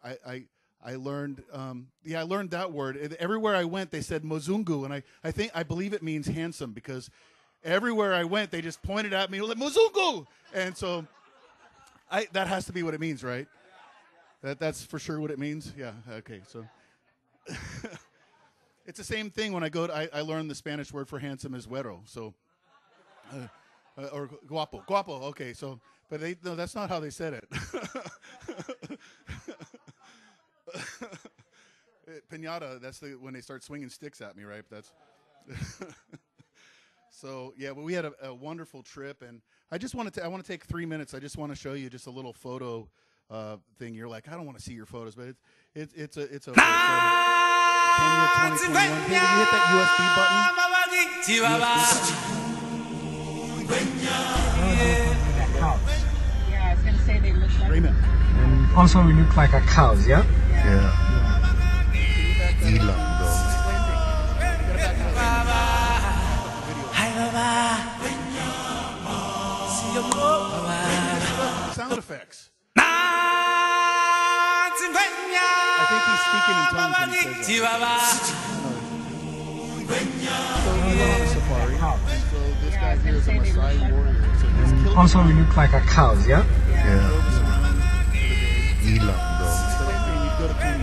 I learned, I learned that word. Everywhere I went, they said Mozungu, and I believe it means handsome, because everywhere I went, they just pointed at me like Mozungu, and so that has to be what it means, right? That's for sure what it means. Yeah. Okay. So it's the same thing when I go. I learned the Spanish word for handsome is güero. So or guapo. Okay. So, but no, that's not how they said it. Piñata, that's when they start swinging sticks at me, right? That's so, yeah, but we had a wonderful trip, and I want to take 3 minutes. I just want to show you just a little photo thing. You're like, I don't want to see your photos, but it's a Kenya 2021. Hey, will you hit that USB button? Yeah, I was going to say they look like... Raymond. And also we look like a cows, yeah? Yeah. Sound effects. I think he's speaking in tongues when he says that. So we went on a safari. So this guy here is a Maasai warrior. So he's killed. Also we look like a cows, yeah? Yeah. Drove us around for the day. So and you'd go to Kenya.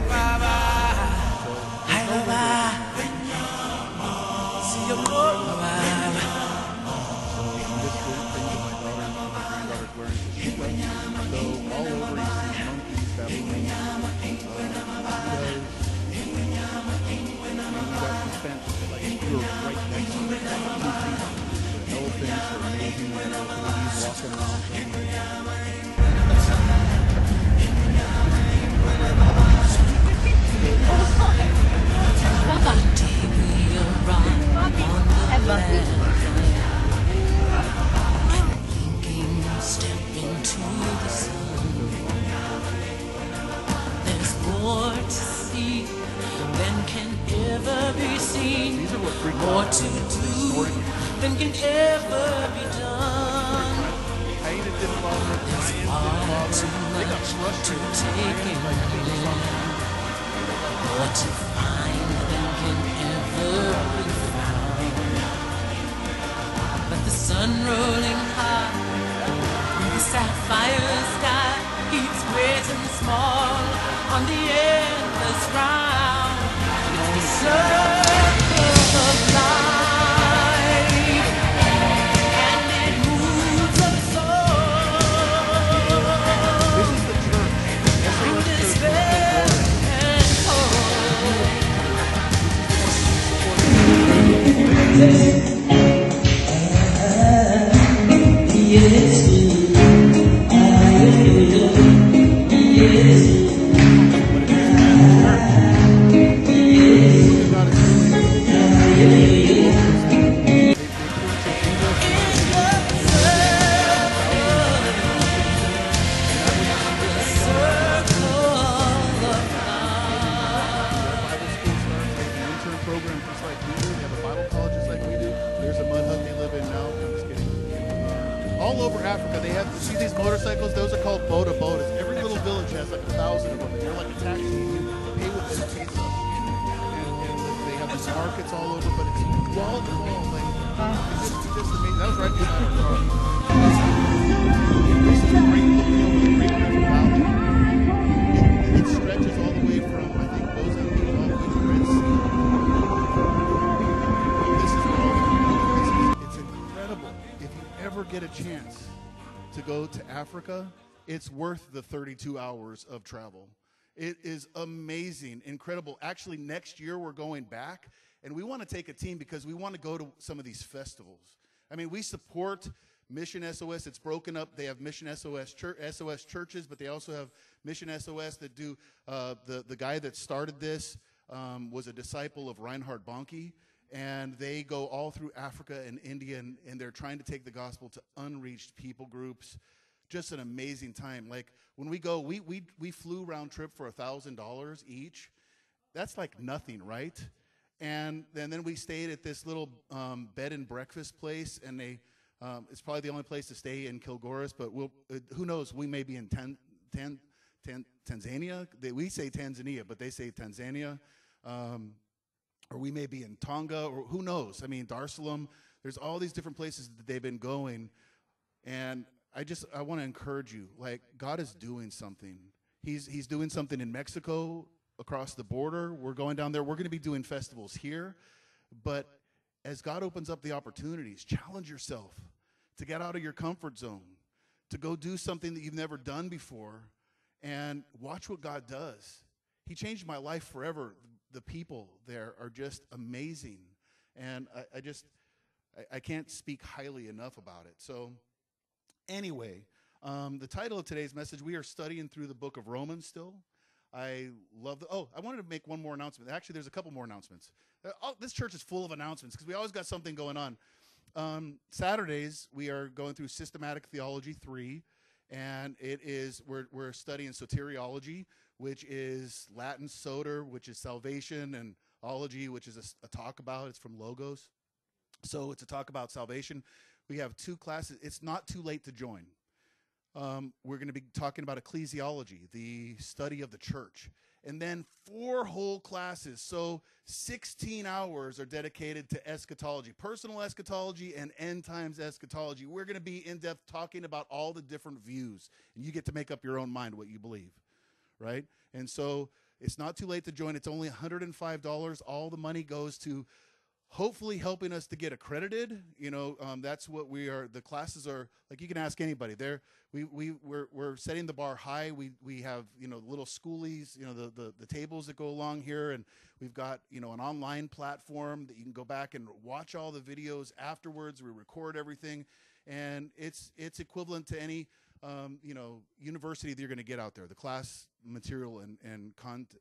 There's more to see than can ever be seen, more to do than can ever be done. There's far too much to take in, more to find than can ever be found. But the sun rolling high through the sapphire sky keeps great and small on the endless round. It's the circle of life, and it moves us all through despair and hope. Yes. All over Africa, they have, see these motorcycles? Those are called boda bodas. Every little village has like 1,000 of them. They're like a taxi. You pay with them pesos. And they have these markets all over, but it's wall to wall. Like, it's just amazing. That was right behind our car. This is a great looking over the Great River Valley. It stretches all the way from, I think, Mozambique all the way to the Red Sea. This is where all the people, it's incredible. If you ever get a chance to go to Africa, it's worth the 32 hours of travel. It is amazing, incredible. Actually, next year we're going back, and we want to take a team because we want to go to some of these festivals. I mean, we support Mission SOS. It's broken up. They have Mission SOS churches, but they also have Mission SOS that do, the guy that started this was a disciple of Reinhard Bonnke. And they go all through Africa and India, and they're trying to take the gospel to unreached people groups. Just an amazing time. Like when we go, we flew round trip for $1,000 each. That's like nothing, right? And then we stayed at this little bed and breakfast place, and it's probably the only place to stay in Kilgoris, but who knows? We may be in Tanzania. We say Tanzania, but they say Tanzania. Or we may be in Tonga, or who knows? I mean, Dar es Salaam. There's all these different places that they've been going. And I want to encourage you, like, God is doing something. He's doing something in Mexico, across the border. We're going down there. We're going to be doing festivals here. But as God opens up the opportunities, challenge yourself to get out of your comfort zone, to go do something that you've never done before, and watch what God does. He changed my life forever. The people there are just amazing. And I can't speak highly enough about it. So anyway, the title of today's message, we are studying through the book of Romans still. I wanted to make one more announcement. Actually, there's a couple more announcements. This church is full of announcements because we always got something going on. Saturdays, we are going through Systematic Theology 3, and we're studying soteriology, which is Latin soter, which is salvation, and ology, which is a talk about. It's from Logos. So it's a talk about salvation. We have 2 classes. It's not too late to join. We're going to be talking about ecclesiology, the study of the church. And then 4 whole classes, so 16 hours are dedicated to eschatology, personal eschatology and end times eschatology. We're going to be in depth talking about all the different views, and you get to make up your own mind what you believe, right? And so it's not too late to join. It's only $105. All the money goes to hopefully helping us to get accredited. That's what we are. The classes are, like, you can ask anybody. We're setting the bar high. We have, little schoolies, the tables that go along here, and we've got, an online platform that you can go back and watch all the videos afterwards. We record everything, and it's equivalent to any university that you're going to get out there. The class material and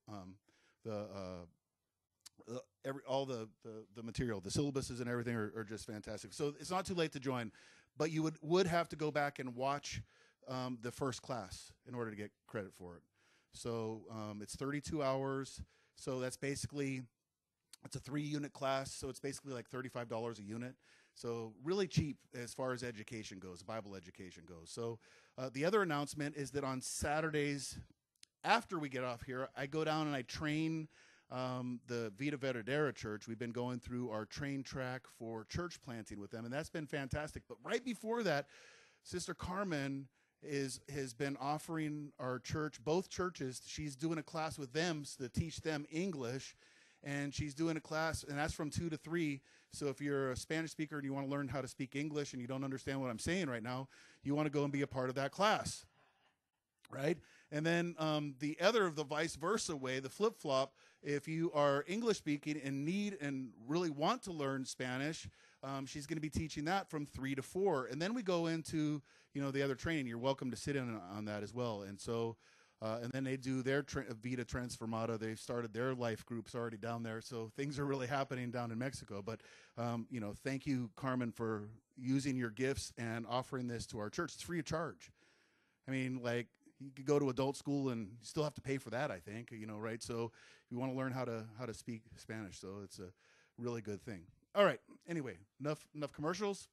all the material, the syllabuses and everything are just fantastic. So it's not too late to join, but you would have to go back and watch the first class in order to get credit for it. So it's 32 hours. So that's basically, it's a 3-unit class. So it's basically like $35 a unit. So really cheap as far as education goes, Bible education goes. So the other announcement is that on Saturdays, after we get off here, I go down and I train the Vida Verdadera Church. We've been going through our train track for church planting with them, and that's been fantastic. But right before that, Sister Carmen has been offering our church, both churches, she's doing a class with them to teach them English, and she's doing a class, and that's from 2 to 3. So if you're a Spanish speaker and you want to learn how to speak English and you don't understand what I'm saying right now, you want to go and be a part of that class, right? And then the vice versa way, the flip-flop, if you are English speaking and need and really want to learn Spanish, she's going to be teaching that from 3 to 4. And then we go into, the other training. You're welcome to sit in on that as well. And so, and then they do their Vida Transformada. They've started their life groups already down there. So things are really happening down in Mexico. But, thank you, Carmen, for using your gifts and offering this to our church. It's free of charge. I mean, like, you could go to adult school and you still have to pay for that, I think, right? So you want to learn how to speak Spanish. So it's a really good thing. All right. Anyway, enough commercials.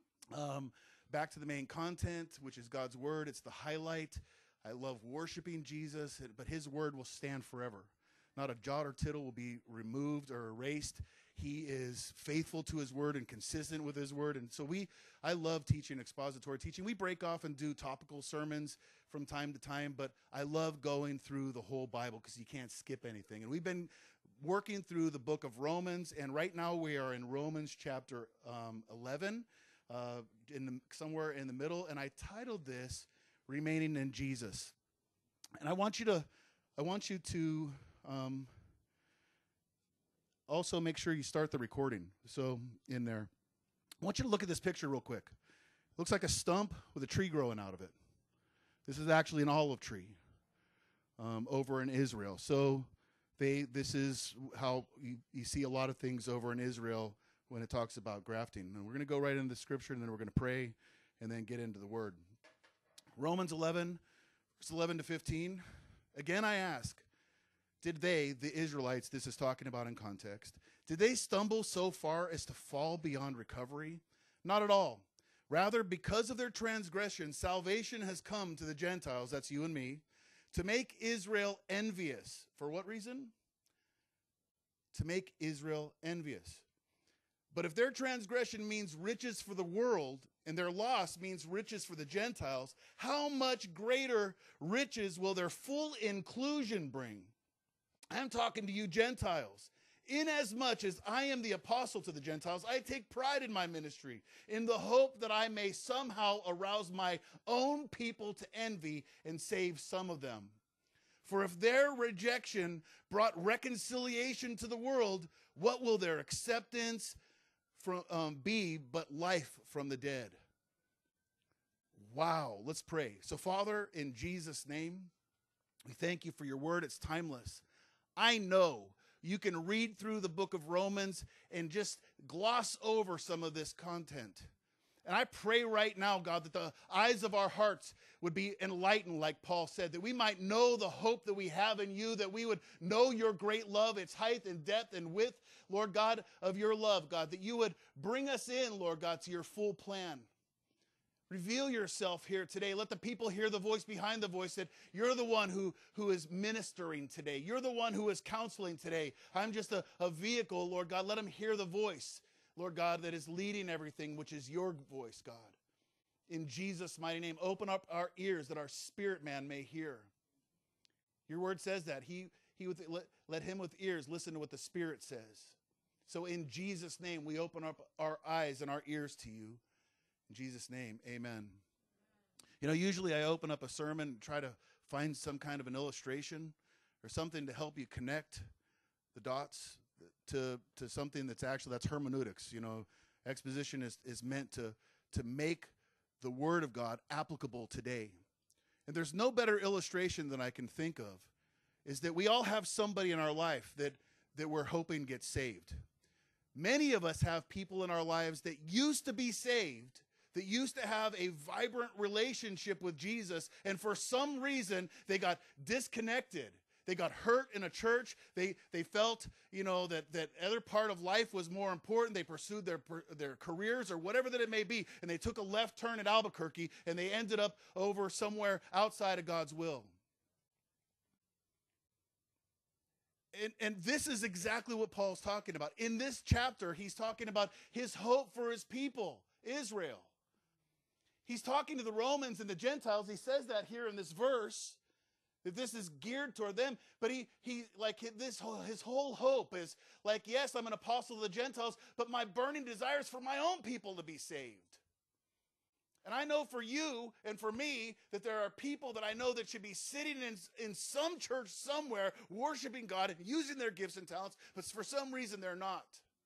Back to the main content, which is God's word. It's the highlight. I love worshiping Jesus, but his word will stand forever. Not a jot or tittle will be removed or erased. He is faithful to his word and consistent with his word. And so I love teaching expository teaching. We break off and do topical sermons from time to time, but I love going through the whole Bible because you can't skip anything. And we've been working through the book of Romans, and right now we are in Romans chapter 11, somewhere in the middle. And I titled this "Remaining in Jesus." And I want you to also make sure you start the recording. So in there, I want you to look at this picture real quick. It looks like a stump with a tree growing out of it. This is actually an olive tree over in Israel. So this is how you see a lot of things over in Israel when it talks about grafting. And we're going to go right into the scripture, and then we're going to pray and then get into the word. Romans 11, verse 11 to 15. Again, I ask, did they, the Israelites, this is talking about in context, did they stumble so far as to fall beyond recovery? Not at all. Rather, because of their transgression, salvation has come to the Gentiles, that's you and me, To make Israel envious. For what reason? To make Israel envious. But if their transgression means riches for the world, and their loss means riches for the Gentiles, how much greater riches will their full inclusion bring? I'm talking to you Gentiles. Inasmuch as I am the apostle to the Gentiles, I take pride in my ministry, in the hope that I may somehow arouse my own people to envy and save some of them. For if their rejection brought reconciliation to the world, what will their acceptance be but life from the dead? Wow, let's pray. So Father, in Jesus' name, we thank you for your word. It's timeless. I know you can read through the book of Romans and just gloss over some of this content. And I pray right now, God, that the eyes of our hearts would be enlightened, like Paul said, that we might know the hope that we have in you, that we would know your great love, its height and depth and width, Lord God, of your love, God, that you would bring us in, Lord God, to your full plan. Reveal yourself here today. Let the people hear the voice behind the voice, that you're the one who is ministering today. You're the one who is counseling today. I'm just a vehicle, Lord God. Let them hear the voice, Lord God, that is leading everything, which is your voice, God. In Jesus' mighty name, open up our ears that our spirit man may hear. Your word says that. Let him with ears listen to what the Spirit says. So in Jesus' name, we open up our eyes and our ears to you. In Jesus' name, amen. You know, usually I open up a sermon and try to find some kind of an illustration or something to help you connect the dots to something that's hermeneutics. You know, exposition is meant to make the Word of God applicable today. And there's no better illustration than I can think of is that we all have somebody in our life that we're hoping gets saved. Many of us have people in our lives that used to be saved, that used to have a vibrant relationship with Jesus, and for some reason they got disconnected. They got hurt in a church. They felt, you know, that other part of life was more important. They pursued their careers or whatever that it may be, and they took a left turn at Albuquerque, and they ended up over somewhere outside of God's will. And this is exactly what Paul's talking about. In this chapter, he's talking about his hope for his people, Israel. He's talking to the Romans and the Gentiles. He says that here in this verse, that this is geared toward them. But his whole hope is like, yes, I'm an apostle of the Gentiles, but my burning desire is for my own people to be saved. And I know for you and for me that there are people that I know that should be sitting in some church somewhere worshiping God and using their gifts and talents, but for some reason they're not.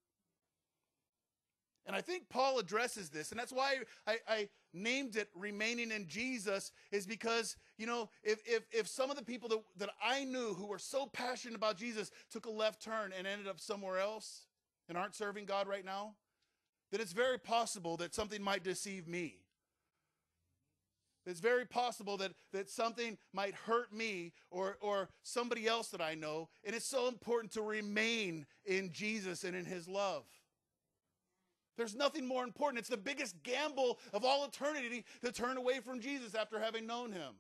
And I think Paul addresses this, and that's why I named it Remaining in Jesus, is because, you know, if some of the people that I knew who were so passionate about Jesus took a left turn and ended up somewhere else and aren't serving God right now, then it's very possible that something might deceive me. It's very possible that something might hurt me or somebody else that I know, and it's so important to remain in Jesus and in his love. There's nothing more important. It's the biggest gamble of all eternity to turn away from Jesus after having known him.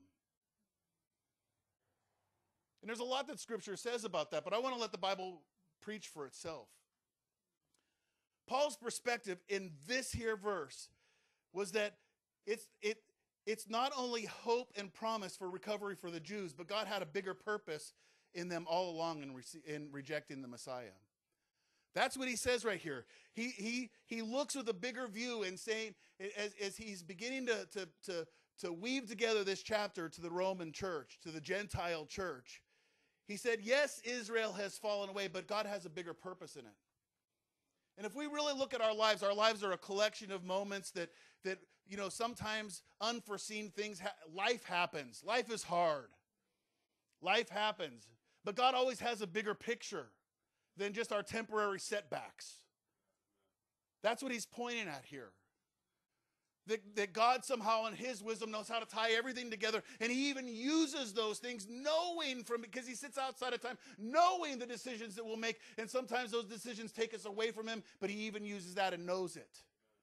And there's a lot that Scripture says about that, but I want to let the Bible preach for itself. Paul's perspective in this here verse was that it's not only hope and promise for recovery for the Jews, but God had a bigger purpose in them all along in rejecting the Messiah. That's what he says right here. He looks with a bigger view and saying, as he's beginning to weave together this chapter to the Roman church, to the Gentile church, he said, yes, Israel has fallen away, but God has a bigger purpose in it. And if we really look at our lives are a collection of moments that you know, sometimes unforeseen things, life happens. Life is hard. Life happens. But God always has a bigger picture than just our temporary setbacks. That's what he's pointing at here. That God somehow in his wisdom knows how to tie everything together, and he even uses those things because he sits outside of time, knowing the decisions that we'll make, and sometimes those decisions take us away from him, but he even uses that and knows it.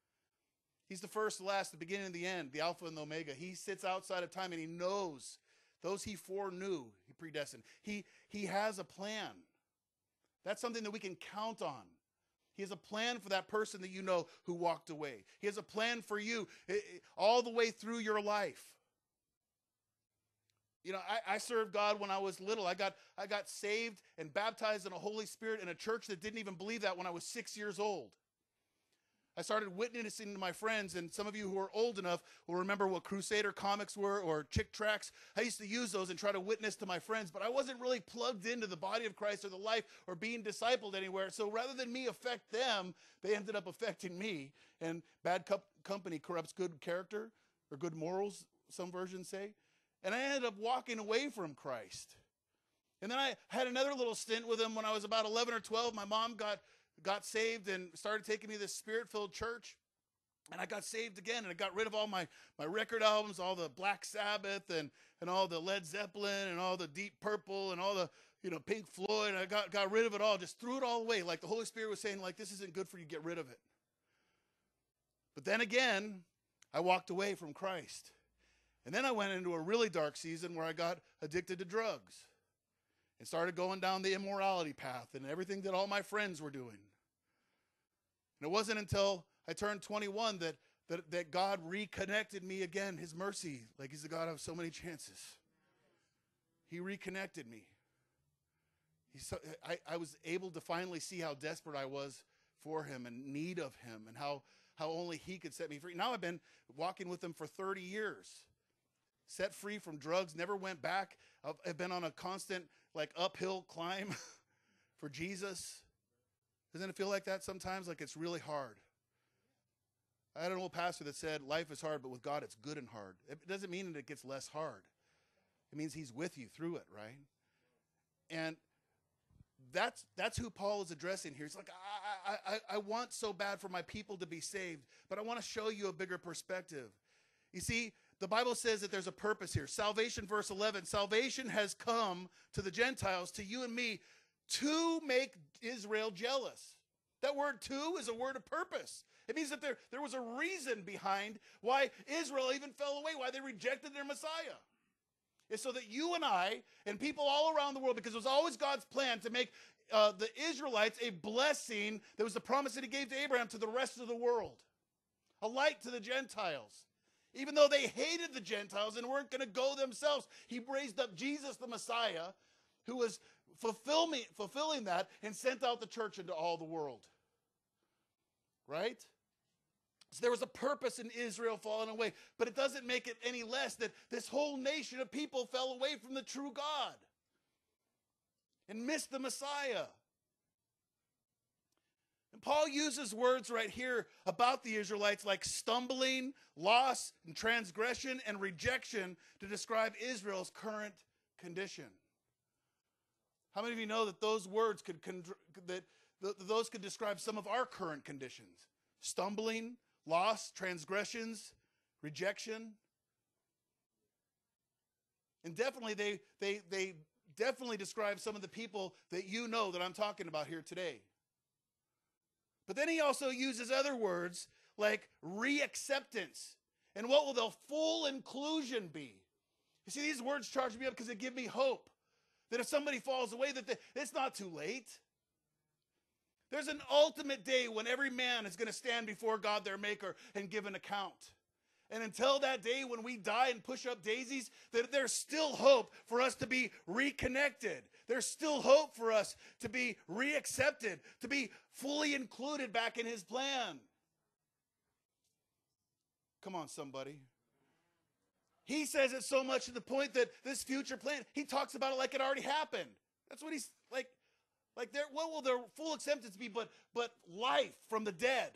He's the first, the last, the beginning and the end, the Alpha and the Omega. He sits outside of time and he knows Those he foreknew, he predestined. He has a plan. That's something that we can count on. He has a plan for that person that you know who walked away. He has a plan for you all the way through your life. You know, I served God when I was little. I got saved and baptized in the Holy Spirit in a church that didn't even believe that when I was 6 years old. I started witnessing to my friends, and some of you who are old enough will remember what Crusader comics were or Chick Tracts. I used to use those and try to witness to my friends, but I wasn't really plugged into the body of Christ or the life or being discipled anywhere. So rather than me affect them, they ended up affecting me. And bad company corrupts good character or good morals, some versions say. And I ended up walking away from Christ. And then I had another little stint with him when I was about 11 or 12. My mom got saved and started taking me to this spirit-filled church. And I got saved again, and I got rid of all my record albums, all the Black Sabbath and all the Led Zeppelin and all the Deep Purple and all the, Pink Floyd. And I got rid of it all, just threw it all away. Like the Holy Spirit was saying, like, this isn't good for you, get rid of it. But then again, I walked away from Christ. And then I went into a really dark season where I got addicted to drugs and started going down the immorality path and everything that all my friends were doing. And it wasn't until I turned 21 that God reconnected me again. His mercy, like he's the God of so many chances. He reconnected me. I was able to finally see how desperate I was for him and need of him and how only he could set me free. Now I've been walking with him for 30 years. Set free from drugs, never went back. I've been on a constant uphill climb for Jesus. Doesn't it feel like that sometimes? Like it's really hard. I had an old pastor that said, life is hard, but with God it's good and hard. It doesn't mean that it gets less hard. It means he's with you through it, right? And that's who Paul is addressing here. He's like, I want so bad for my people to be saved, but I want to show you a bigger perspective. You see, the Bible says that there's a purpose here. Salvation, verse 11, salvation has come to the Gentiles, to you and me, to make Israel jealous. That word "to" is a word of purpose. It means that there was a reason behind why Israel even fell away, why they rejected their Messiah. It's so that you and I and people all around the world, because it was always God's plan to make the Israelites a blessing. That was the promise that he gave to Abraham to the rest of the world. A light to the Gentiles. Even though they hated the Gentiles and weren't going to go themselves, he raised up Jesus, the Messiah, who was fulfilling that and sent out the church into all the world. Right? So there was a purpose in Israel falling away, but it doesn't make it any less that this whole nation of people fell away from the true God and missed the Messiah. And Paul uses words right here about the Israelites like stumbling, loss, and transgression, and rejection to describe Israel's current condition. How many of you know that those words could describe some of our current conditions? Stumbling, loss, transgressions, rejection. And definitely they definitely describe some of the people that you know that I'm talking about here today. But then he also uses other words like reacceptance. And what will the full inclusion be? You see, these words charge me up because they give me hope. That if somebody falls away, that it's not too late. There's an ultimate day when every man is going to stand before God, their maker, and give an account. And until that day when we die and push up daisies, that there's still hope for us to be reconnected. There's still hope for us to be reaccepted, to be fully included back in his plan. Come on, somebody. He says it so much to the point that this future plan, he talks about it like it already happened. That's what he's like what will their full acceptance be but life from the dead?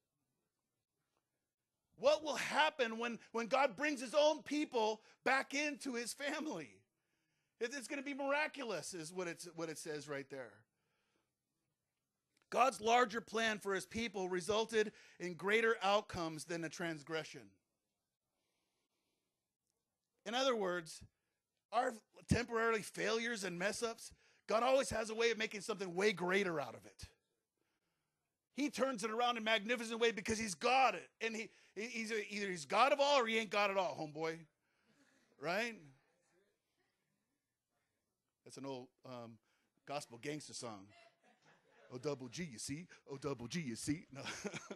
What will happen when God brings his own people back into his family? It's going to be miraculous is what it says right there. God's larger plan for his people resulted in greater outcomes than a transgression. In other words, our temporary failures and mess-ups, God always has a way of making something way greater out of it. He turns it around in a magnificent way because he's got it. And either he's God of all or he ain't God at all, homeboy. Right? That's an old gospel gangster song. O double G, you see? O double G, you see? No.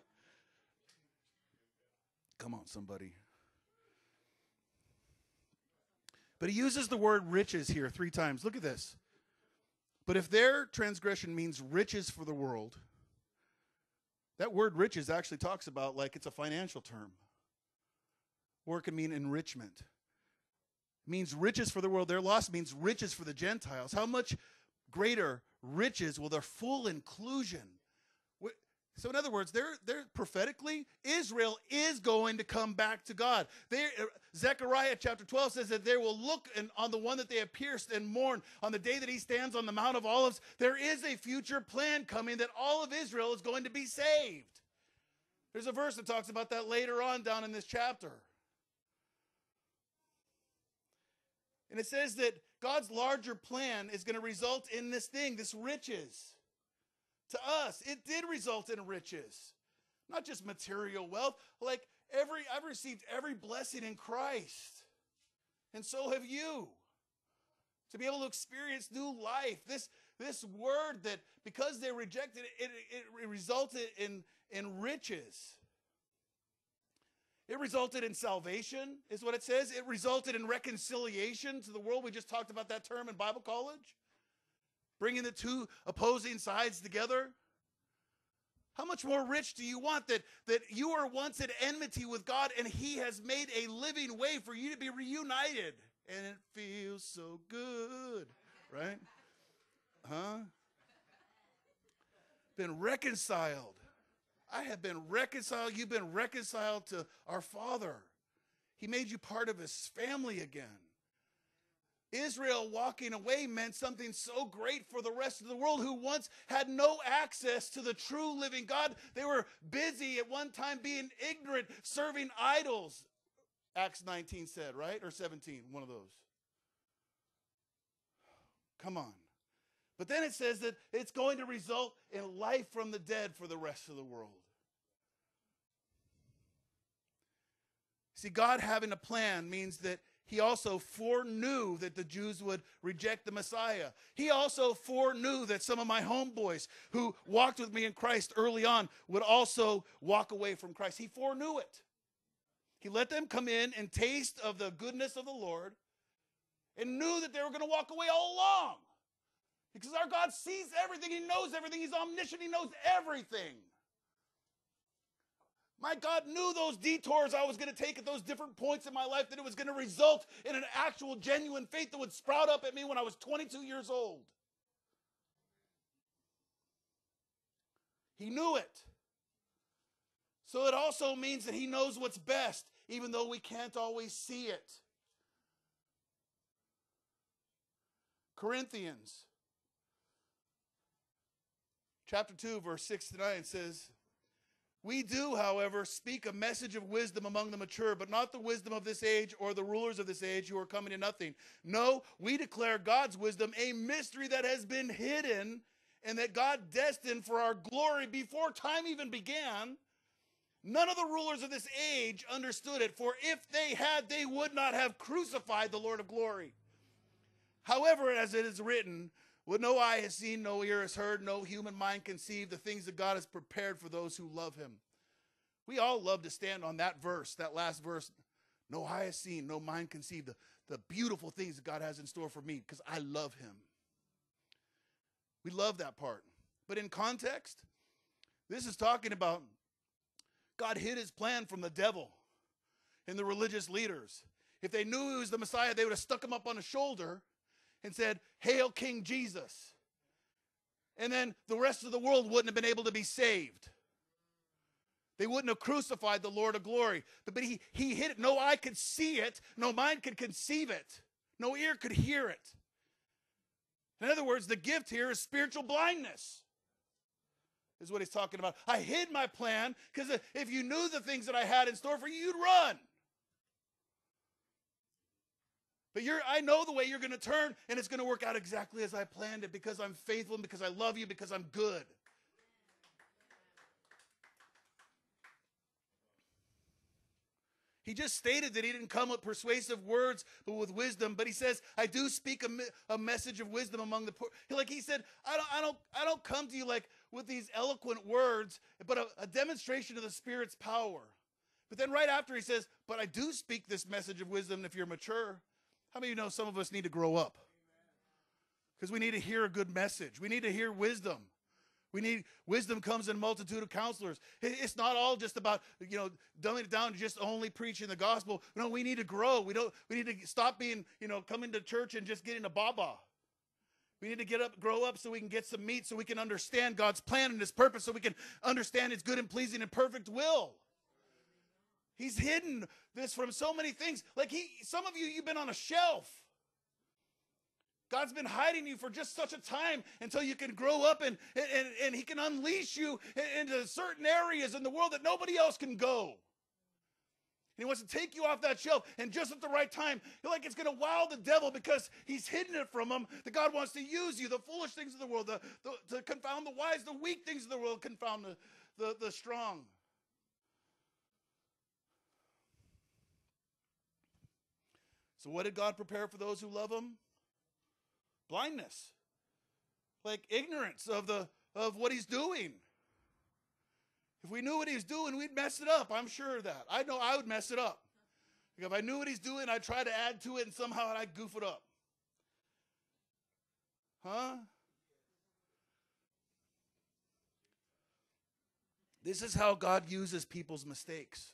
Come on, somebody. But he uses the word riches here 3 times. Look at this. But if their transgression means riches for the world, that word riches actually talks about like it's a financial term. Or it can mean enrichment. It means riches for the world. Their loss means riches for the Gentiles. How much greater riches will their full inclusion? So in other words, they're prophetically, Israel is going to come back to God. Zechariah chapter 12 says that they will look on the one that they have pierced and mourn on the day that he stands on the Mount of Olives. There is a future plan coming that all of Israel is going to be saved. There's a verse that talks about that later on down in this chapter. And it says that God's larger plan is going to result in this thing, this riches. To us, it did result in riches. Not just material wealth. Like I've received every blessing in Christ. And so have you. To be able to experience new life. This word that because they rejected it, it resulted in riches. It resulted in salvation, is what it says. It resulted in reconciliation to the world. We just talked about that term in Bible college. Bringing the 2 opposing sides together. How much more rich do you want that you were once at enmity with God and he has made a living way for you to be reunited? And it feels so good, right? Huh? Been reconciled. I have been reconciled. You've been reconciled to our Father. He made you part of his family again. Israel walking away meant something so great for the rest of the world who once had no access to the true living God. They were busy at one time being ignorant, serving idols. Acts 19 said, right? Or 17, one of those. Come on. But then it says that it's going to result in life from the dead for the rest of the world. See, God having a plan means that he also foreknew that the Jews would reject the Messiah. He also foreknew that some of my homeboys who walked with me in Christ early on would also walk away from Christ. He foreknew it. He let them come in and taste of the goodness of the Lord and knew that they were going to walk away all along. Because our God sees everything. He knows everything. He's omniscient. He knows everything. My God knew those detours I was going to take at those different points in my life, that it was going to result in an actual genuine faith that would sprout up at me when I was 22 years old. He knew it. So it also means that he knows what's best, even though we can't always see it. Corinthians chapter 2, verse 6 to 9 says, "We do, however, speak a message of wisdom among the mature, but not the wisdom of this age or the rulers of this age who are coming to nothing. No, we declare God's wisdom, a mystery that has been hidden and that God destined for our glory before time even began. None of the rulers of this age understood it, for if they had, they would not have crucified the Lord of glory. However, as it is written, what no eye has seen, no ear has heard, no human mind conceived, the things that God has prepared for those who love him." We all love to stand on that verse, that last verse. No eye has seen, no mind conceived, the beautiful things that God has in store for me because I love him. We love that part. But in context, this is talking about God hid his plan from the devil and the religious leaders. If they knew he was the Messiah, they would have stuck him up on his shoulder and said, "Hail King Jesus." And then the rest of the world wouldn't have been able to be saved. They wouldn't have crucified the Lord of glory. But he hid it. No eye could see it. No mind could conceive it. No ear could hear it. In other words, the gift here is spiritual blindness, is what he's talking about. I hid my plan because if you knew the things that I had in store for you, you'd run. But I know the way you're going to turn, and it's going to work out exactly as I planned it because I'm faithful and because I love you, because I'm good. He just stated that he didn't come with persuasive words, but with wisdom. But he says, I do speak a message of wisdom among the poor. Like he said, I don't come to you like with these eloquent words, but a demonstration of the Spirit's power. But then right after he says, but I do speak this message of wisdom if you're mature. How many of you know some of us need to grow up? Because we need to hear a good message. We need to hear wisdom. Wisdom comes in a multitude of counselors. It's not all just about, dumbing it down to just only preaching the gospel. No, we need to grow. We need to stop being, coming to church and just getting a baba. We need to grow up so we can get some meat, so we can understand God's plan and his purpose, so we can understand his good and pleasing and perfect will. He's hidden this from so many things. Like some of you, you've been on a shelf. God's been hiding you for just such a time until you can grow up and he can unleash you into certain areas in the world that nobody else can go. And he wants to take you off that shelf, and just at the right time, you're like, it's going to wow the devil because he's hidden it from him. That God wants to use you, the foolish things of the world, to confound the wise, the weak things of the world, confound the strong. So what did God prepare for those who love him? Blindness, like ignorance of what he's doing. If we knew what he's doing, we'd mess it up. I'm sure of that. I know I would mess it up. If I knew what he's doing, I'd try to add to it, and somehow I'd goof it up. Huh? This is how God uses people's mistakes.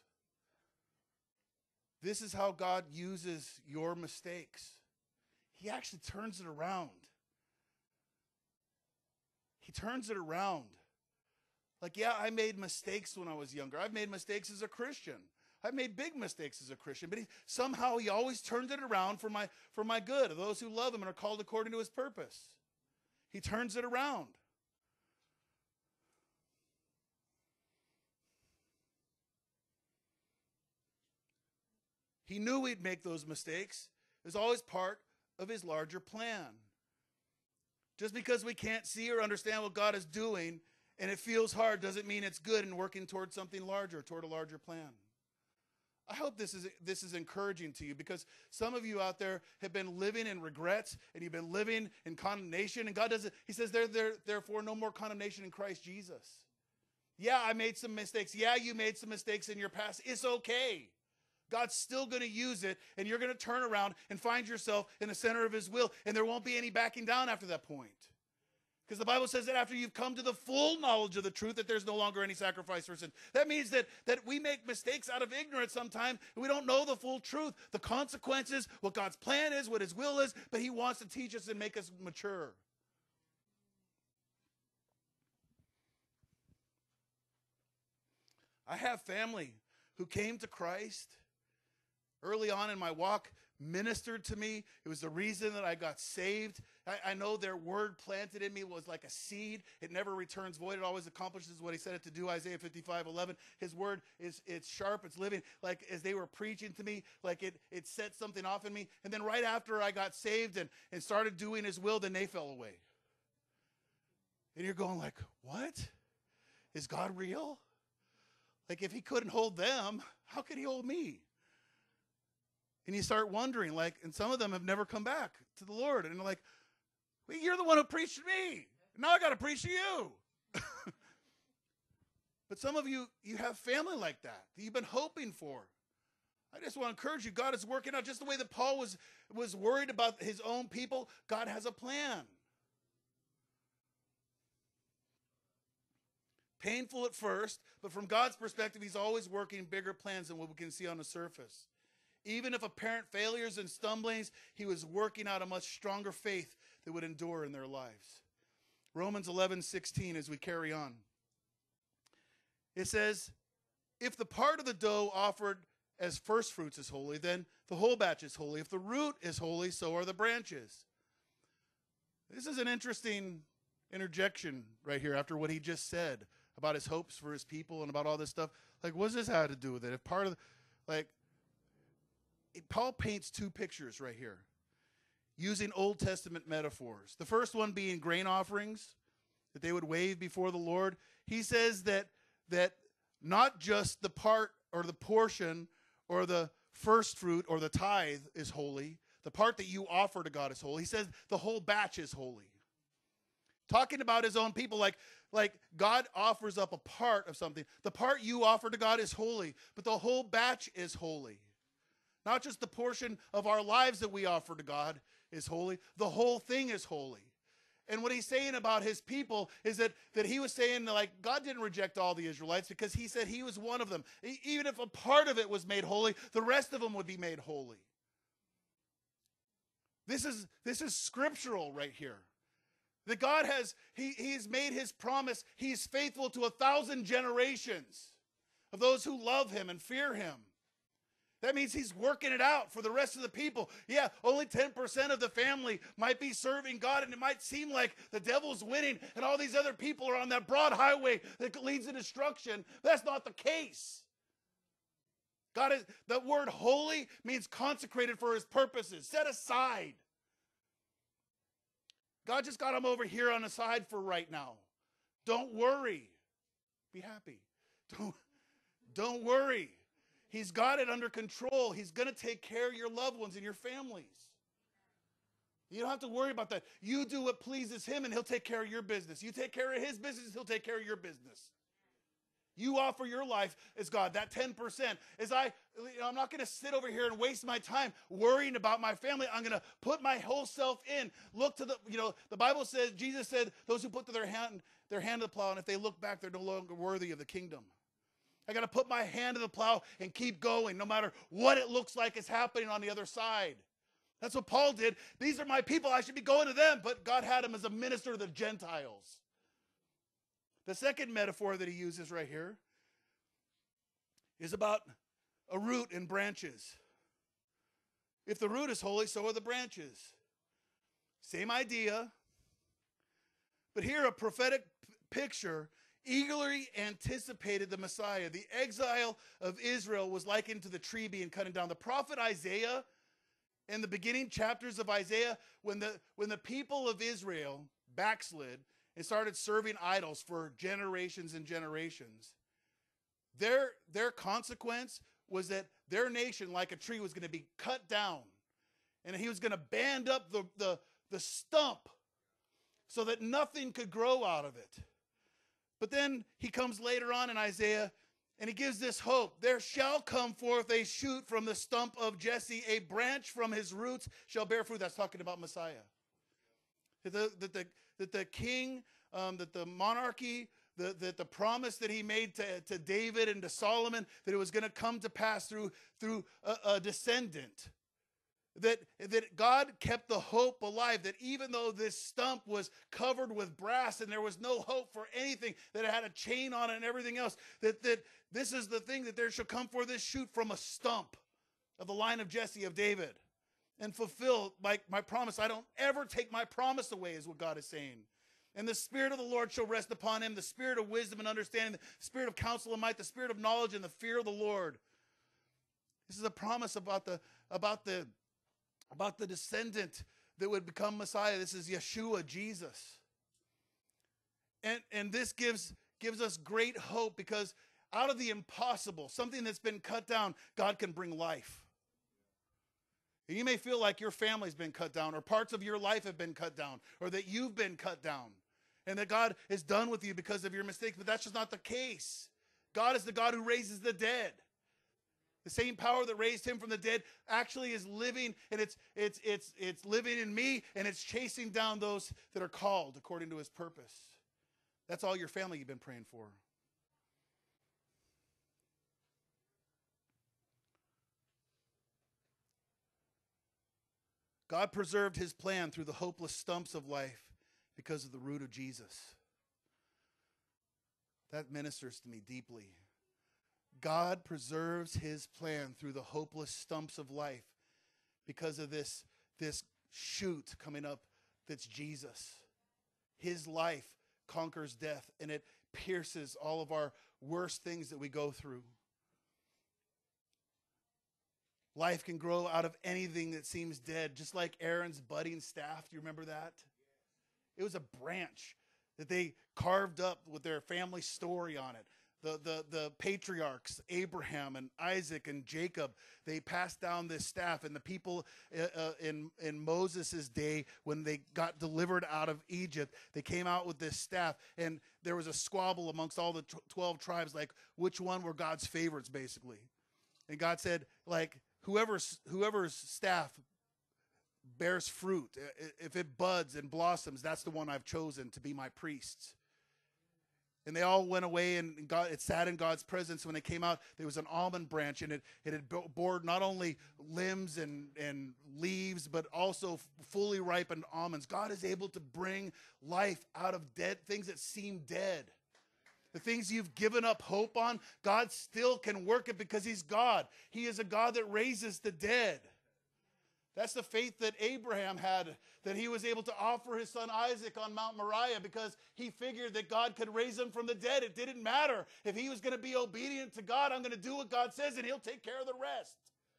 This is how God uses your mistakes. He actually turns it around. He turns it around. Like, yeah, I made mistakes when I was younger. I've made mistakes as a Christian. I've made big mistakes as a Christian. But somehow he always turns it around for my good, of those who love him and are called according to his purpose. He turns it around. He knew we'd make those mistakes. It was always part of his larger plan. Just because we can't see or understand what God is doing and it feels hard doesn't mean it's good and working towards something larger, toward a larger plan. I hope this is encouraging to you, because some of you out there have been living in regrets and you've been living in condemnation, and God doesn't. He says therefore no more condemnation in Christ Jesus. Yeah, I made some mistakes. Yeah, you made some mistakes in your past. It's okay. God's still going to use it, and you're going to turn around and find yourself in the center of his will, and there won't be any backing down after that point. Because the Bible says that after you've come to the full knowledge of the truth, that there's no longer any sacrifice for sin. That means that we make mistakes out of ignorance sometimes, and we don't know the full truth, the consequences, what God's plan is, what his will is, but he wants to teach us and make us mature. I have family who came to Christ early on in my walk, ministered to me. It was the reason that I got saved. I know their word planted in me was like a seed. It never returns void. It always accomplishes what he said it to do, Isaiah 55:11. His word it's sharp, it's living. Like as they were preaching to me, like it set something off in me. And then right after I got saved and started doing his will, then they fell away. And you're going like, what? Is God real? Like if he couldn't hold them, how could he hold me? And you start wondering, like, and some of them have never come back to the Lord. And they're like, well, you're the one who preached to me. Now I got to preach to you. But some of you have family like that you've been hoping for. I just want to encourage you. God is working out just the way that Paul was worried about his own people. God has a plan. Painful at first, but from God's perspective, he's always working bigger plans than what we can see on the surface. Even if apparent failures and stumblings, he was working out a much stronger faith that would endure in their lives. Romans 11:16, as we carry on. It says, if the part of the dough offered as first fruits is holy, then the whole batch is holy. If the root is holy, so are the branches. This is an interesting interjection right here after what he just said about his hopes for his people and about all this stuff. Like, what does this have to do with it? If part of, Paul paints two pictures right here using Old Testament metaphors. The first one being grain offerings that they would wave before the Lord. He says that not just the part or the portion or the first fruit or the tithe is holy. The part that you offer to God is holy. He says the whole batch is holy. Talking about his own people, like God offers up a part of something. The part you offer to God is holy, but the whole batch is holy. Not just the portion of our lives that we offer to God is holy. The whole thing is holy. And what he's saying about his people is that he was saying, like, God didn't reject all the Israelites because he said he was one of them. Even if a part of it was made holy, the rest of them would be made holy. This is scriptural right here. That God he's made his promise. He's faithful to 1,000 generations of those who love him and fear him. That means he's working it out for the rest of the people. Yeah, only 10% of the family might be serving God, and it might seem like the devil's winning and all these other people are on that broad highway that leads to destruction. That's not the case. The word holy means consecrated for his purposes, set aside. God just got them over here on the side for right now. Don't worry. Be happy. Don't worry. He's got it under control. He's going to take care of your loved ones and your families. You don't have to worry about that. You do what pleases him and he'll take care of your business. You take care of his business, he'll take care of your business. You offer your life as God. That 10% is I'm not going to sit over here and waste my time worrying about my family. I'm going to put my whole self in. Look to the Bible says, Jesus said, those who put their hand to the plow, and if they look back, they're no longer worthy of the kingdom. I got to put my hand to the plow and keep going no matter what it looks like is happening on the other side. That's what Paul did. These are my people. I should be going to them. But God had him as a minister to the Gentiles. The second metaphor that he uses right here is about a root and branches. If the root is holy, so are the branches. Same idea. But here a prophetic picture eagerly anticipated the Messiah. The exile of Israel was likened to the tree being cut down. The prophet Isaiah, in the beginning chapters of Isaiah, when the people of Israel backslid and started serving idols for generations and generations, their consequence was that their nation, like a tree, was going to be cut down. And he was going to band up the stump so that nothing could grow out of it. But then he comes later on in Isaiah and he gives this hope. There shall come forth a shoot from the stump of Jesse, a branch from his roots shall bear fruit. That's talking about Messiah. That the king, that the monarchy, that the promise that he made to David and to Solomon, that it was going to come to pass through a descendant. That God kept the hope alive, that even though this stump was covered with brass and there was no hope for anything, that it had a chain on it and everything else, that this is the thing, that there shall come forth this shoot from a stump of the line of Jesse, of David, and fulfill my promise. I don't ever take my promise away, is what God is saying. And the Spirit of the Lord shall rest upon him, the Spirit of wisdom and understanding, the Spirit of counsel and might, the Spirit of knowledge and the fear of the Lord. This is a promise about the descendant that would become Messiah. This is Yeshua, Jesus. And this gives us great hope, because out of the impossible, something that's been cut down, God can bring life. And you may feel like your family's been cut down, or parts of your life have been cut down, or that you've been cut down, and that God is done with you because of your mistakes. But that's just not the case. God is the God who raises the dead. The same power that raised him from the dead actually is living, and it's living in me, and it's chasing down those that are called according to his purpose. That's all your family you've been praying for. God preserved his plan through the hopeless stumps of life because of the root of Jesus. That ministers to me deeply. God preserves his plan through the hopeless stumps of life because of this shoot coming up that's Jesus. His life conquers death, and it pierces all of our worst things that we go through. Life can grow out of anything that seems dead, just like Aaron's budding staff. Do you remember that? It was a branch that they carved up with their family story on it. the patriarchs, Abraham and Isaac and Jacob, they passed down this staff. And the people in Moses' day, when they got delivered out of Egypt, they came out with this staff. And there was a squabble amongst all the 12 tribes, like which one were God's favorites, basically. And God said, like, whoever's staff bears fruit, if it buds and blossoms, that's the one I've chosen to be my priests. And they all went away, and it sat in God's presence. When they came out, there was an almond branch, and it had bore not only limbs and leaves, but also fully ripened almonds. God is able to bring life out of dead things that seem dead. The things you've given up hope on, God still can work it because he's God. He is a God that raises the dead. That's the faith that Abraham had, that he was able to offer his son Isaac on Mount Moriah because he figured that God could raise him from the dead. It didn't matter. If he was going to be obedient to God, I'm going to do what God says and he'll take care of the rest.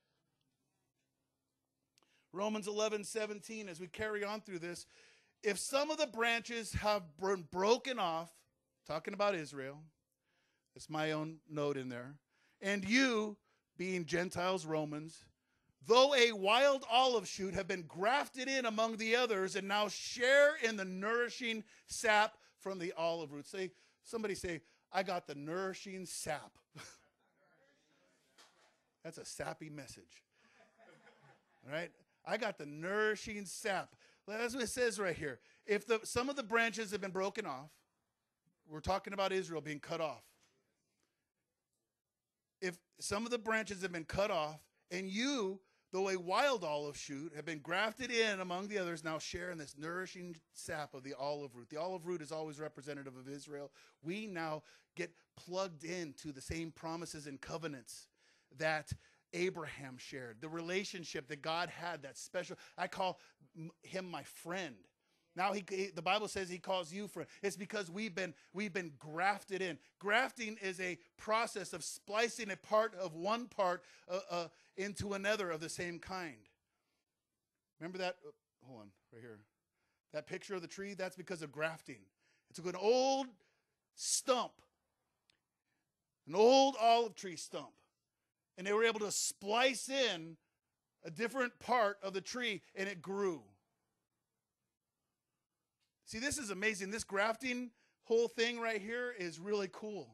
Romans 11:17, as we carry on through this, if some of the branches have been broken off, talking about Israel, that's my own note in there, and you, being Gentiles, Romans, though a wild olive shoot, have been grafted in among the others and now share in the nourishing sap from the olive root. Somebody say, I got the nourishing sap. That's a sappy message. All right? I got the nourishing sap. That's what it says right here. If some of the branches have been broken off, we're talking about Israel being cut off. If some of the branches have been cut off, and you, though a wild olive shoot, have been grafted in among the others, now share in this nourishing sap of the olive root. The olive root is always representative of Israel. We now get plugged into the same promises and covenants that Abraham shared. The relationship that God had, that special. I call him my friend. Now the Bible says he calls you friend. It's because we've been grafted in. Grafting is a process of splicing a part of one part into another of the same kind. Remember that? Hold on, right here. That picture of the tree, that's because of grafting. It took an old stump, an old olive tree stump, and they were able to splice in a different part of the tree, and it grew. See, this is amazing. This grafting whole thing right here is really cool.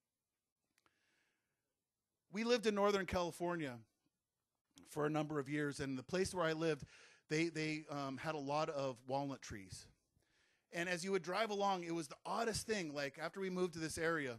We lived in Northern California for a number of years, and the place where I lived, they had a lot of walnut trees. And as you would drive along, it was the oddest thing. Like, after we moved to this area,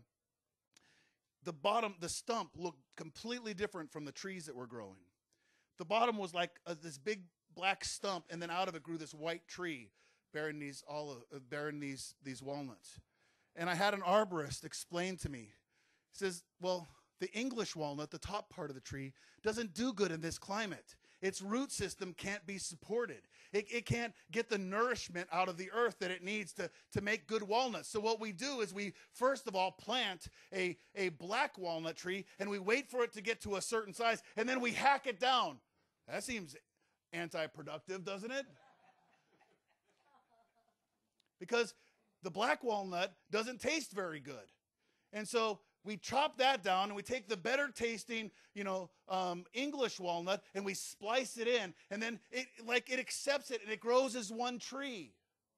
the stump looked completely different from the trees that were growing. The bottom was like this big black stump, and then out of it grew this white tree bearing these walnuts. And I had an arborist explain to me. He says, well, the English walnut, the top part of the tree, doesn't do good in this climate. Its root system can't be supported. It can't get the nourishment out of the earth that it needs to make good walnuts. So what we do is we, first of all, plant a black walnut tree, and we wait for it to get to a certain size, and then we hack it down. That seems anti-productive, doesn't it? Because the black walnut doesn't taste very good. And so we chop that down, and we take the better tasting, English walnut, and we splice it in, and then it accepts it, and it grows as one tree.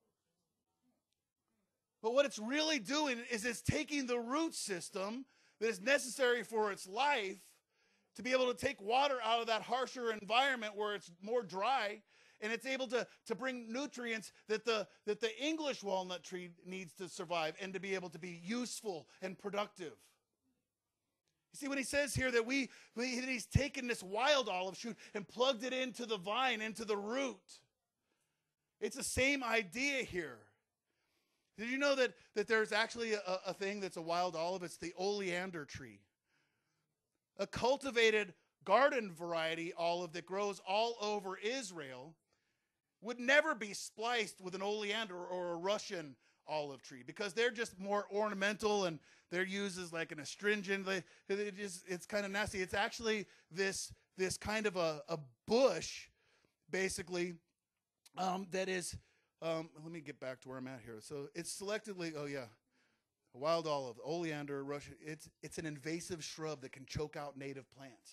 But what it's really doing is it's taking the root system that is necessary for its life to be able to take water out of that harsher environment where it's more dry, and it's able to bring nutrients that the English walnut tree needs to survive and to be able to be useful and productive. You see, when he says here that he's taken this wild olive shoot and plugged it into the vine, into the root, it's the same idea here. Did you know that there's actually a thing that's a wild olive? It's the oleander tree. A cultivated garden variety olive that grows all over Israel would never be spliced with an oleander or a Russian olive tree because they're just more ornamental and they're used as like an astringent. It's kind of nasty. It's actually this kind of a bush, basically, that is, let me get back to where I'm at here. So it's selectively, A wild olive, oleander, Russian, it's an invasive shrub that can choke out native plants.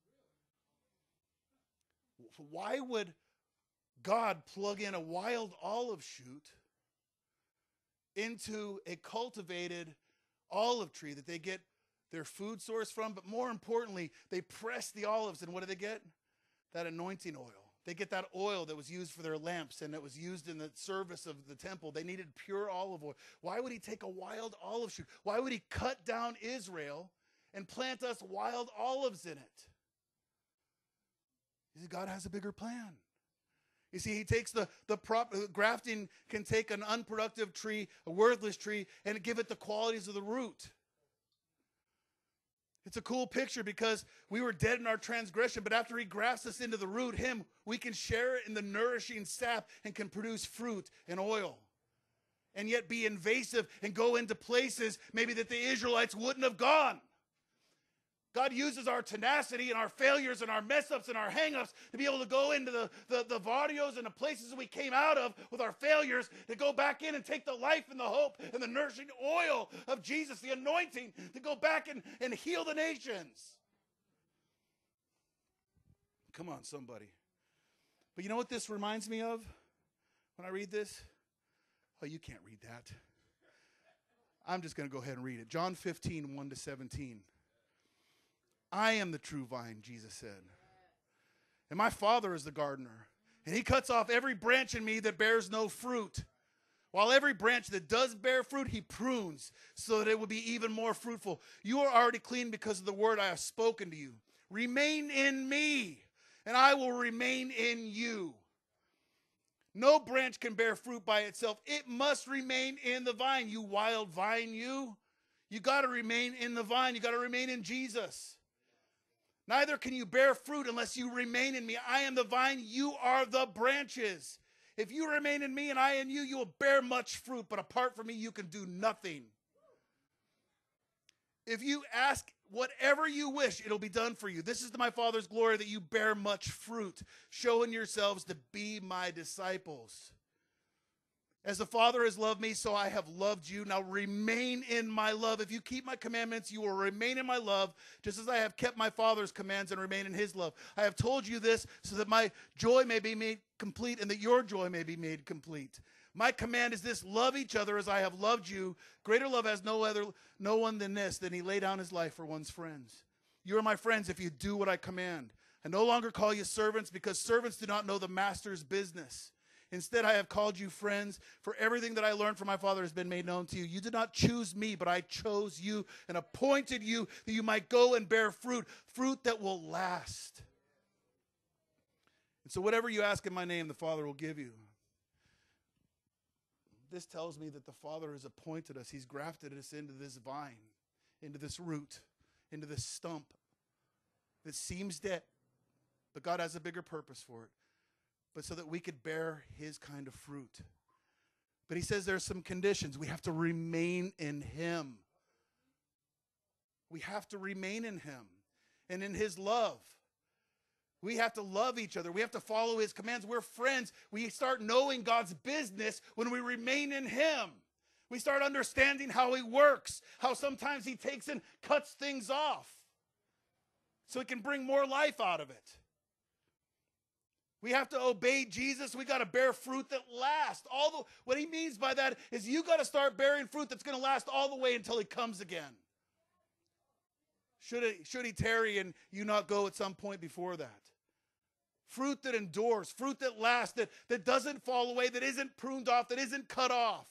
Why would God plug in a wild olive shoot into a cultivated olive tree that they get their food source from? But more importantly, they press the olives, and what do they get? That anointing oil. They get that oil that was used for their lamps and that was used in the service of the temple. They needed pure olive oil. Why would he take a wild olive shoot? Why would he cut down Israel and plant us wild olives in it? You see, God has a bigger plan. You see, he takes grafting can take an unproductive tree, a worthless tree, and give it the qualities of the root. It's a cool picture because we were dead in our transgression, but after he grafts us into the root, we can share it in the nourishing sap and can produce fruit and oil. And yet be invasive and go into places maybe that the Israelites wouldn't have gone. God uses our tenacity and our failures and our mess-ups and our hang-ups to be able to go into the barrios and the places we came out of with our failures, to go back in and take the life and the hope and the nourishing oil of Jesus, the anointing, to go back and heal the nations. Come on, somebody. But you know what this reminds me of when I read this? Oh, you can't read that. I'm just going to go ahead and read it. John 15, 1-17. I am the true vine, Jesus said. And my Father is the gardener. And he cuts off every branch in me that bears no fruit. While every branch that does bear fruit, he prunes so that it will be even more fruitful. You are already clean because of the word I have spoken to you. Remain in me, and I will remain in you. No branch can bear fruit by itself. It must remain in the vine. You wild vine, you. You got to remain in the vine. You got to remain in Jesus. Neither can you bear fruit unless you remain in me. I am the vine, you are the branches. If you remain in me and I in you, you will bear much fruit. But apart from me, you can do nothing. If you ask whatever you wish, it'll be done for you. This is to my Father's glory, that you bear much fruit, showing yourselves to be my disciples. As the Father has loved me, so I have loved you. Now remain in my love. If you keep my commandments, you will remain in my love, just as I have kept my Father's commands and remain in his love. I have told you this so that my joy may be made complete and that your joy may be made complete. My command is this: love each other as I have loved you. Greater love has no one than this, than he lay down his life for one's friends. You are my friends if you do what I command. I no longer call you servants, because servants do not know the master's business. Instead, I have called you friends, for everything that I learned from my Father has been made known to you. You did not choose me, but I chose you and appointed you that you might go and bear fruit, fruit that will last. And so whatever you ask in my name, the Father will give you. This tells me that the Father has appointed us. He's grafted us into this vine, into this root, into this stump that seems dead, but God has a bigger purpose for it. But so that we could bear his kind of fruit. But he says there's some conditions. We have to remain in him. We have to remain in him and in his love. We have to love each other. We have to follow his commands. We're friends. We start knowing God's business when we remain in him. We start understanding how he works, how sometimes he takes and cuts things off so he can bring more life out of it. We have to obey Jesus. We got to bear fruit that lasts. What he means by that is you got to start bearing fruit that's going to last all the way until he comes again. Should he tarry and you not go at some point before that? Fruit that endures, fruit that lasts, that doesn't fall away, that isn't pruned off, that isn't cut off.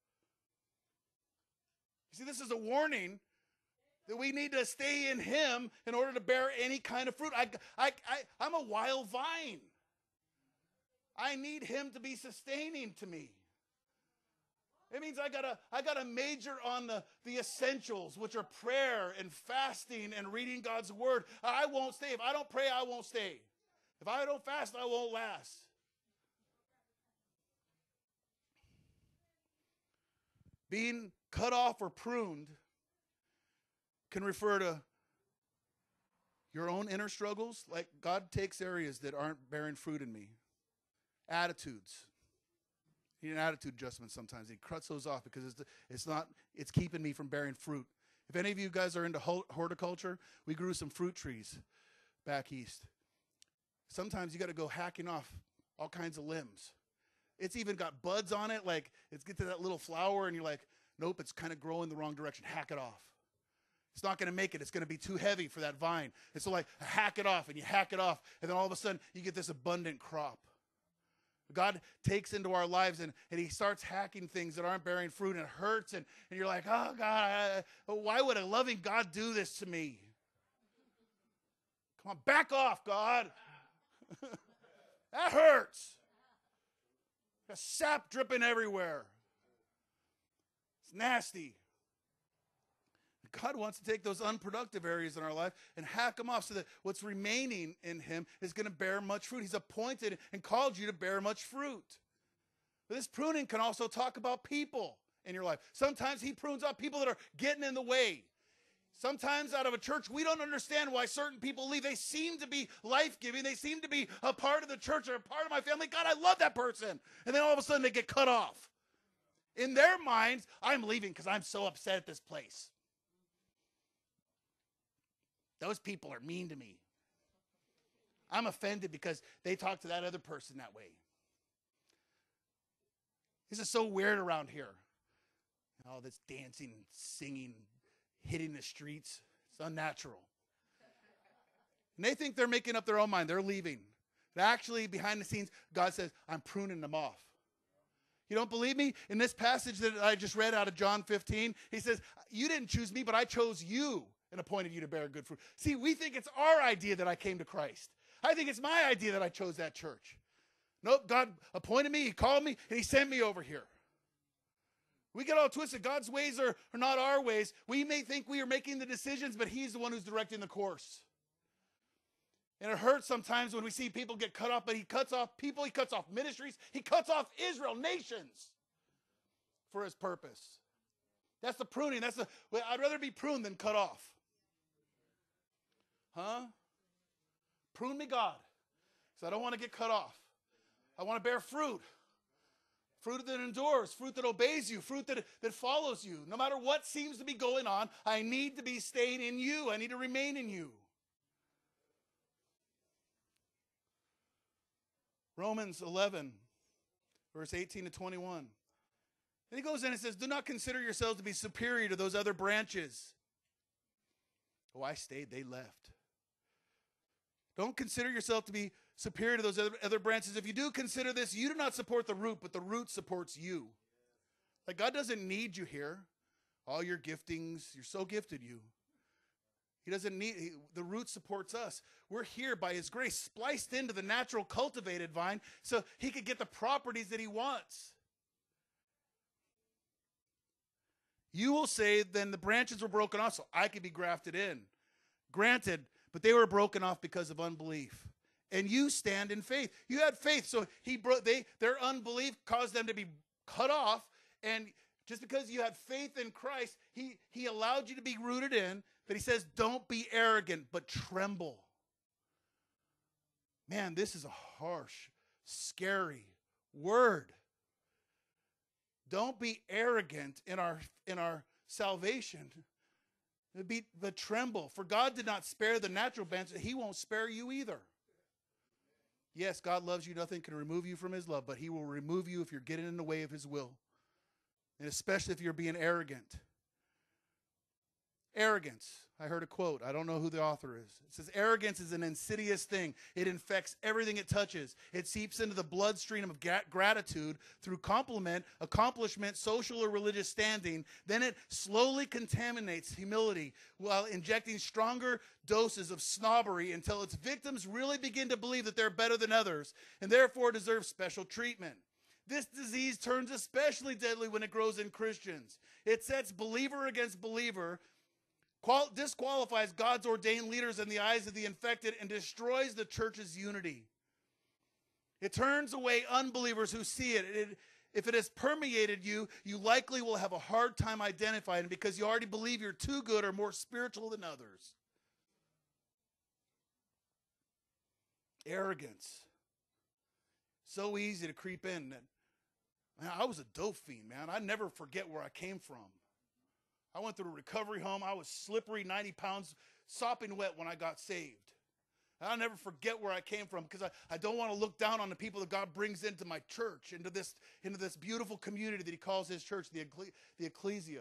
You see, this is a warning that we need to stay in him in order to bear any kind of fruit. I'm a wild vine. I need him to be sustaining to me. It means I gotta major on the essentials, which are prayer and fasting and reading God's word. I won't stay. If I don't pray, I won't stay. If I don't fast, I won't last. Being cut off or pruned can refer to your own inner struggles. Like God takes areas that aren't bearing fruit in me. Attitudes, You need an attitude adjustment sometimes. He cuts those off because it's keeping me from bearing fruit. If any of you guys are into horticulture, we grew some fruit trees back east. Sometimes you got to go hacking off all kinds of limbs. It's even got buds on it, like it's get to that little flower, and you're like, nope, it's kind of growing the wrong direction. Hack it off. It's not going to make it. It's going to be too heavy for that vine. And so like, hack it off, and you hack it off, and then all of a sudden, you get this abundant crop. God takes into our lives, and he starts hacking things that aren't bearing fruit, and it hurts, and you're like, oh, God, why would a loving God do this to me? Come on, back off, God. That hurts. Got sap dripping everywhere. It's nasty. God wants to take those unproductive areas in our life and hack them off so that what's remaining in him is going to bear much fruit. He's appointed and called you to bear much fruit. But this pruning can also talk about people in your life. Sometimes he prunes out people that are getting in the way. Sometimes out of a church, we don't understand why certain people leave. They seem to be life-giving. They seem to be a part of the church or a part of my family. God, I love that person. And then all of a sudden they get cut off. In their minds, I'm leaving because I'm so upset at this place. Those people are mean to me. I'm offended because they talk to that other person that way. This is so weird around here. All this dancing, singing, hitting the streets. It's unnatural. And they think they're making up their own mind. They're leaving. But actually, behind the scenes, God says, I'm pruning them off. You don't believe me? In this passage that I just read out of John 15, he says, you didn't choose me, but I chose you and appointed you to bear good fruit. See, we think it's our idea that I came to Christ. I think it's my idea that I chose that church. Nope, God appointed me, he called me, and he sent me over here. We get all twisted. God's ways are not our ways. We may think we are making the decisions, but he's the one who's directing the course. And it hurts sometimes when we see people get cut off, but he cuts off people, he cuts off ministries, he cuts off Israel, nations, for his purpose. That's the pruning. I'd rather be pruned than cut off. Huh? Prune me, God. Because I don't want to get cut off. I want to bear fruit. Fruit that endures, fruit that obeys you, fruit that follows you. No matter what seems to be going on, I need to be staying in you. I need to remain in you. Romans 11, verse 18 to 21. And he goes in and says, do not consider yourselves to be superior to those other branches. Oh, I stayed, they left. Don't consider yourself to be superior to those other branches. If you do consider this, you do not support the root, but the root supports you. Like God doesn't need you here. All your giftings, you're so gifted, you. He doesn't need, the root supports us. We're here by his grace, spliced into the natural cultivated vine so he could get the properties that he wants. You will say, then the branches were broken off so I could be grafted in. Granted, but they were broken off because of unbelief. And you stand in faith. You had faith, so their unbelief caused them to be cut off. And just because you had faith in Christ, he allowed you to be rooted in. But he says, don't be arrogant, but tremble. Man, this is a harsh, scary word. Don't be arrogant in our salvation. But tremble, for God did not spare the natural branch, he won't spare you either. Yes, God loves you. Nothing can remove you from his love, but he will remove you if you're getting in the way of his will. And especially if you're being arrogant. Arrogance. I heard a quote. I don't know who the author is. It says, arrogance is an insidious thing. It infects everything it touches. It seeps into the bloodstream of gratitude through compliment, accomplishment, social or religious standing. Then it slowly contaminates humility while injecting stronger doses of snobbery until its victims really begin to believe that they're better than others and therefore deserve special treatment. This disease turns especially deadly when it grows in Christians. It sets believer against believer, disqualifies God's ordained leaders in the eyes of the infected, and destroys the church's unity. It turns away unbelievers who see it. If it has permeated you, you likely will have a hard time identifying it because you already believe you're too good or more spiritual than others. Arrogance. So easy to creep in. Man, I was a dope fiend, man. I never forget where I came from. I went through a recovery home. I was slippery, 90 pounds, sopping wet when I got saved. And I'll never forget where I came from because I don't want to look down on the people that God brings into my church, into this beautiful community that he calls his church, the ecclesia.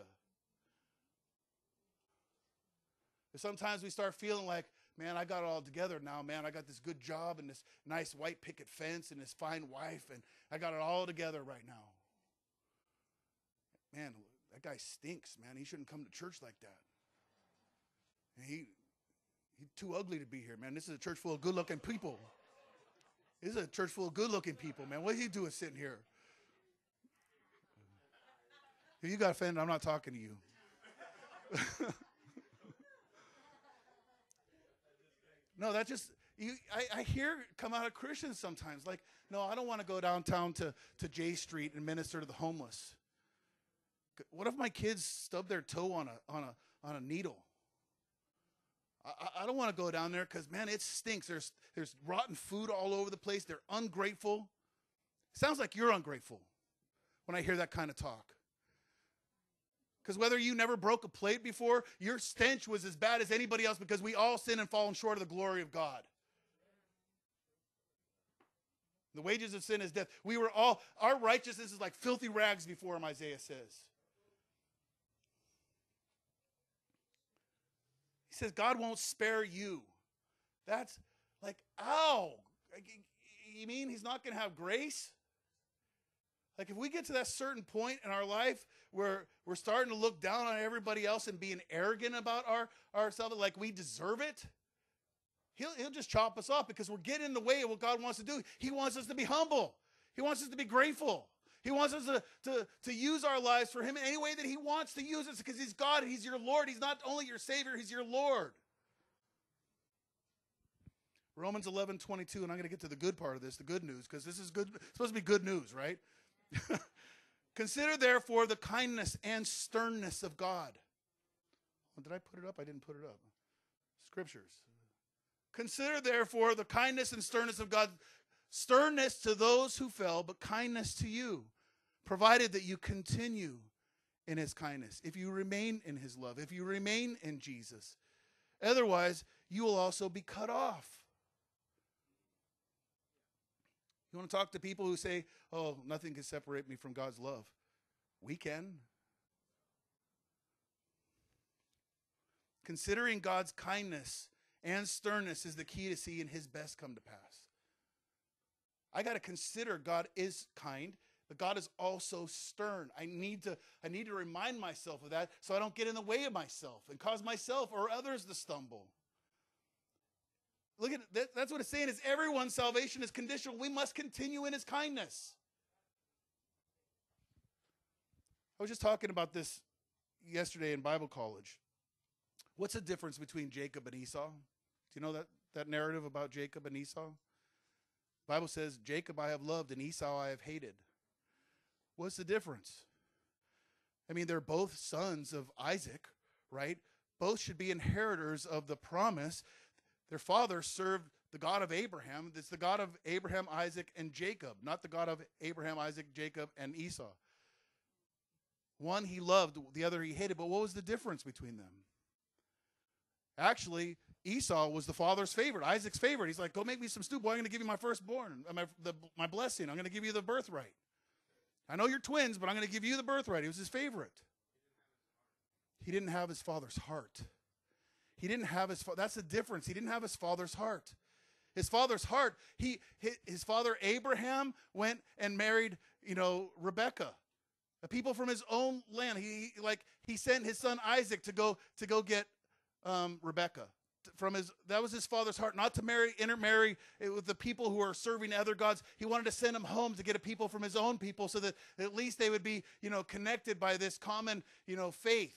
And sometimes we start feeling like, man, I got it all together now, man. I got this good job and this nice white picket fence and this fine wife, and I got it all together right now. Man, that guy stinks, man. He shouldn't come to church like that. And he's too ugly to be here, man. This is a church full of good-looking people. This is a church full of good-looking people, man. What is he doing sitting here? If you got offended, I'm not talking to you. No, that just, I hear it come out of Christians sometimes. Like, no, I don't want to go downtown to J Street and minister to the homeless. What if my kids stub their toe on a needle? I don't want to go down there because, man, it stinks. There's rotten food all over the place. They're ungrateful. It sounds like you're ungrateful when I hear that kind of talk. Because whether you never broke a plate before, your stench was as bad as anybody else because we all sin and fallen short of the glory of God. The wages of sin is death. Our righteousness is like filthy rags before him, Isaiah says. He says, God won't spare you. That's like, ow. You mean he's not going to have grace? Like if we get to that certain point in our life where we're starting to look down on everybody else and being arrogant about ourselves, like we deserve it, he'll just chop us off because we're getting in the way of what God wants to do. He wants us to be humble. He wants us to be grateful. He wants us to use our lives for him in any way that he wants to use us because he's God. He's your Lord. He's not only your Savior, he's your Lord. Romans 11:22, and I'm going to get to the good part of this, the good news, because this is good. It's supposed to be good news, right? Consider, therefore, the kindness and sternness of God. Oh, did I put it up? I didn't put it up. Scriptures. Consider, therefore, the kindness and sternness of God. Sternness to those who fell, but kindness to you, provided that you continue in his kindness, if you remain in his love, if you remain in Jesus. Otherwise, you will also be cut off. You want to talk to people who say, oh, nothing can separate me from God's love. We can. Considering God's kindness and sternness is the key to seeing his best come to pass. I got to consider God is kind, but God is also stern. I need to remind myself of that so I don't get in the way of myself and cause myself or others to stumble. Look at that, that's what it's saying is everyone's salvation is conditional. We must continue in his kindness. I was just talking about this yesterday in Bible college. What's the difference between Jacob and Esau? Do you know that narrative about Jacob and Esau? The Bible says, Jacob I have loved and Esau I have hated. What's the difference? I mean, they're both sons of Isaac, right? Both should be inheritors of the promise. Their father served the God of Abraham. It's the God of Abraham, Isaac, and Jacob, not the God of Abraham, Isaac, Jacob, and Esau. One he loved, the other he hated. But what was the difference between them? Actually, Esau was the father's favorite, Isaac's favorite. He's like, go make me some stew, boy. I'm going to give you my firstborn, my blessing. I'm going to give you the birthright. I know you're twins, but I'm going to give you the birthright. He was his favorite. He didn't have his father's heart. He didn't have that's the difference. He didn't have his father's heart. His father's heart, his father Abraham went and married, Rebekah, a people from his own land. He sent his son Isaac to go get Rebekah. That was his father's heart, not to intermarry with the people who are serving other gods. He wanted to send him home to get a people from his own people so that at least they would be, connected by this common, faith.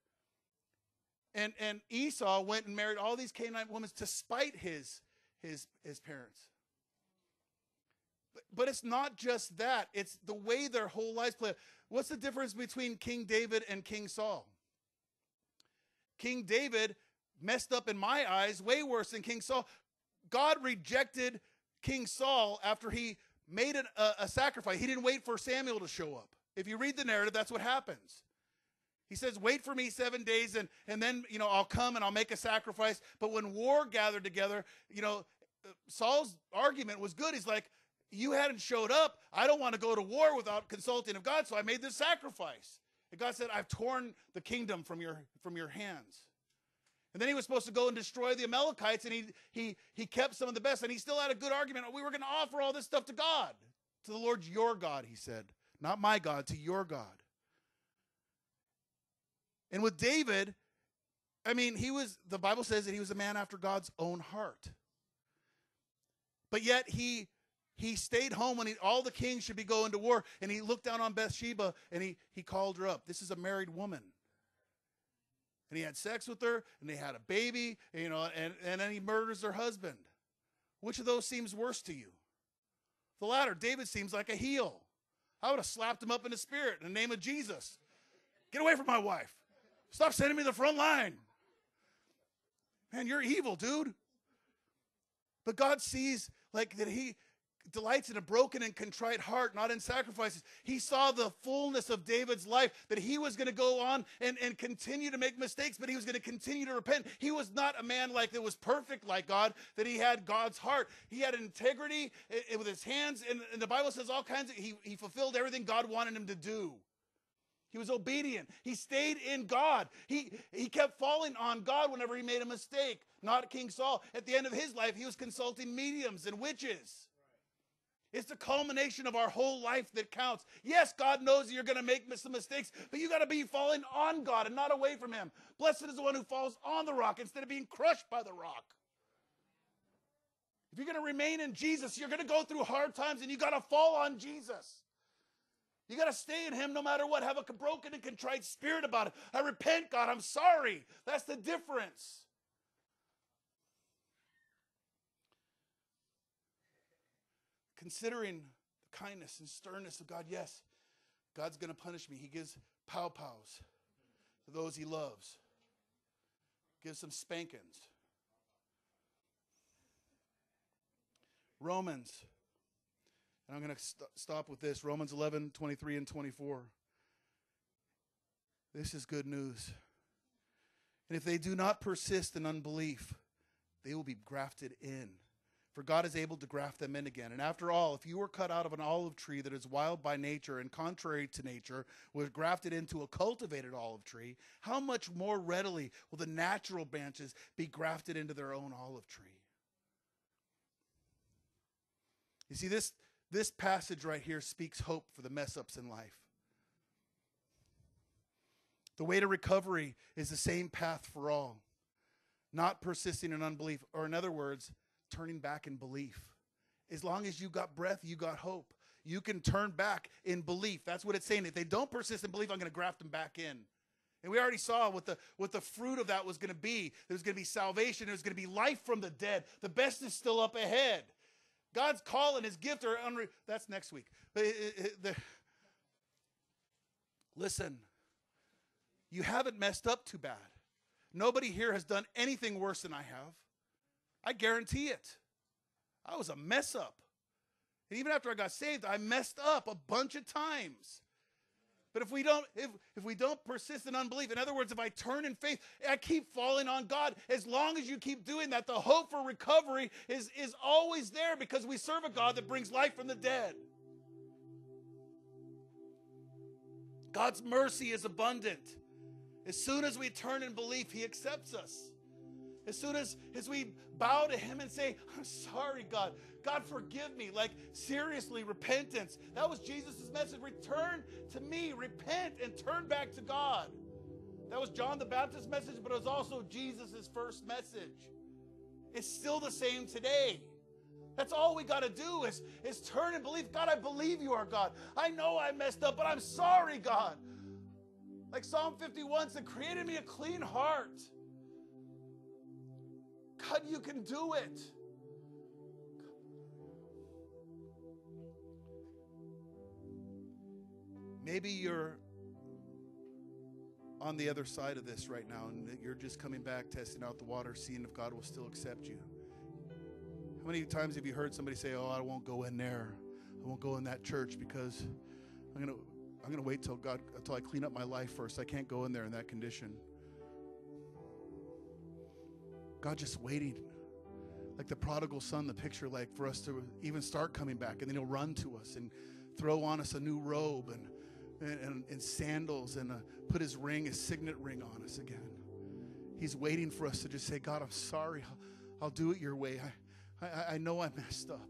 And Esau went and married all these Canaanite women to spite his parents. But it's not just that. It's the way their whole lives play. What's the difference between King David and King Saul? King David messed up in my eyes way worse than King Saul. God rejected King Saul after he made a sacrifice. He didn't wait for Samuel to show up. If you read the narrative, that's what happens. He says, wait for me 7 days, and then, I'll come and I'll make a sacrifice. But when war gathered together, Saul's argument was good. He's like, you hadn't showed up. I don't want to go to war without consulting of God, so I made this sacrifice. And God said, I've torn the kingdom from your hands. And then he was supposed to go and destroy the Amalekites, and he kept some of the best, and he still had a good argument. We were going to offer all this stuff to God, to the Lord your God, he said. Not my God, to your God. And with David, the Bible says that he was a man after God's own heart. But yet he stayed home when all the kings should be going to war, and he looked down on Bathsheba, and he called her up. This is a married woman. And he had sex with her, and they had a baby, and then he murders her husband. Which of those seems worse to you? The latter. David seems like a heel. I would have slapped him up in the spirit in the name of Jesus. Get away from my wife. Stop sending me to the front line. Man, you're evil, dude. But God sees that he delights in a broken and contrite heart, not in sacrifices. He saw the fullness of David's life, that he was going to go on and continue to make mistakes, but he was going to continue to repent. He was not a man that was perfect like God, that he had God's heart. He had integrity with his hands, and the Bible says all kinds of, he fulfilled everything God wanted him to do. He was obedient. He stayed in God. He kept falling on God whenever he made a mistake, not King Saul. At the end of his life, he was consulting mediums and witches. It's the culmination of our whole life that counts. Yes, God knows that you're going to make some mistakes, but you got to be falling on God and not away from him. Blessed is the one who falls on the rock instead of being crushed by the rock. If you're going to remain in Jesus, you're going to go through hard times, and you got to fall on Jesus. You got to stay in him no matter what. Have a broken and contrite spirit about it. I repent, God. I'm sorry. That's the difference. Considering the kindness and sternness of God, yes, God's going to punish me. He gives pow-pows to those he loves. Gives some spankings. Romans, and I'm going to stop with this, Romans 11, 23 and 24. This is good news. And if they do not persist in unbelief, they will be grafted in. For God is able to graft them in again. And after all, if you were cut out of an olive tree that is wild by nature and contrary to nature, was grafted into a cultivated olive tree, how much more readily will the natural branches be grafted into their own olive tree? You see, this passage right here speaks hope for the mess-ups in life. The way to recovery is the same path for all. Not persisting in unbelief, or in other words, turning back in belief. As long as you got breath, you got hope. You can turn back in belief. That's what it's saying. If they don't persist in belief, I'm going to graft them back in. And we already saw what the fruit of that was going to be. There was going to be salvation. There was going to be life from the dead. The best is still up ahead. God's call and his gift are that's next week. Listen, you haven't messed up too bad. Nobody here has done anything worse than I have. I guarantee it. I was a mess up. And even after I got saved, I messed up a bunch of times. But if we don't persist in unbelief, in other words, if I turn in faith, I keep falling on God. As long as you keep doing that, the hope for recovery is always there, because we serve a God that brings life from the dead. God's mercy is abundant. As soon as we turn in belief, he accepts us. As soon as we bow to him and say, I'm sorry, God. God, forgive me. Seriously, repentance. That was Jesus' message. Return to me. Repent and turn back to God. That was John the Baptist's message, but it was also Jesus' first message. It's still the same today. That's all we got to do is turn and believe. God, I believe you are God. I know I messed up, but I'm sorry, God. Like Psalm 51 said, create in me a clean heart. God, you can do it. Maybe you're on the other side of this right now, and you're just coming back, testing out the water, seeing if God will still accept you. How many times have you heard somebody say, oh, I won't go in there. I won't go in that church because I'm gonna wait till I clean up my life first. I can't go in there in that condition. God just waiting, like the prodigal son, the picture, like for us to even start coming back, and then he'll run to us and throw on us a new robe and sandals and put his signet ring on us again. He's waiting for us to just say, God, I'm sorry. I'll do it your way. I know I messed up.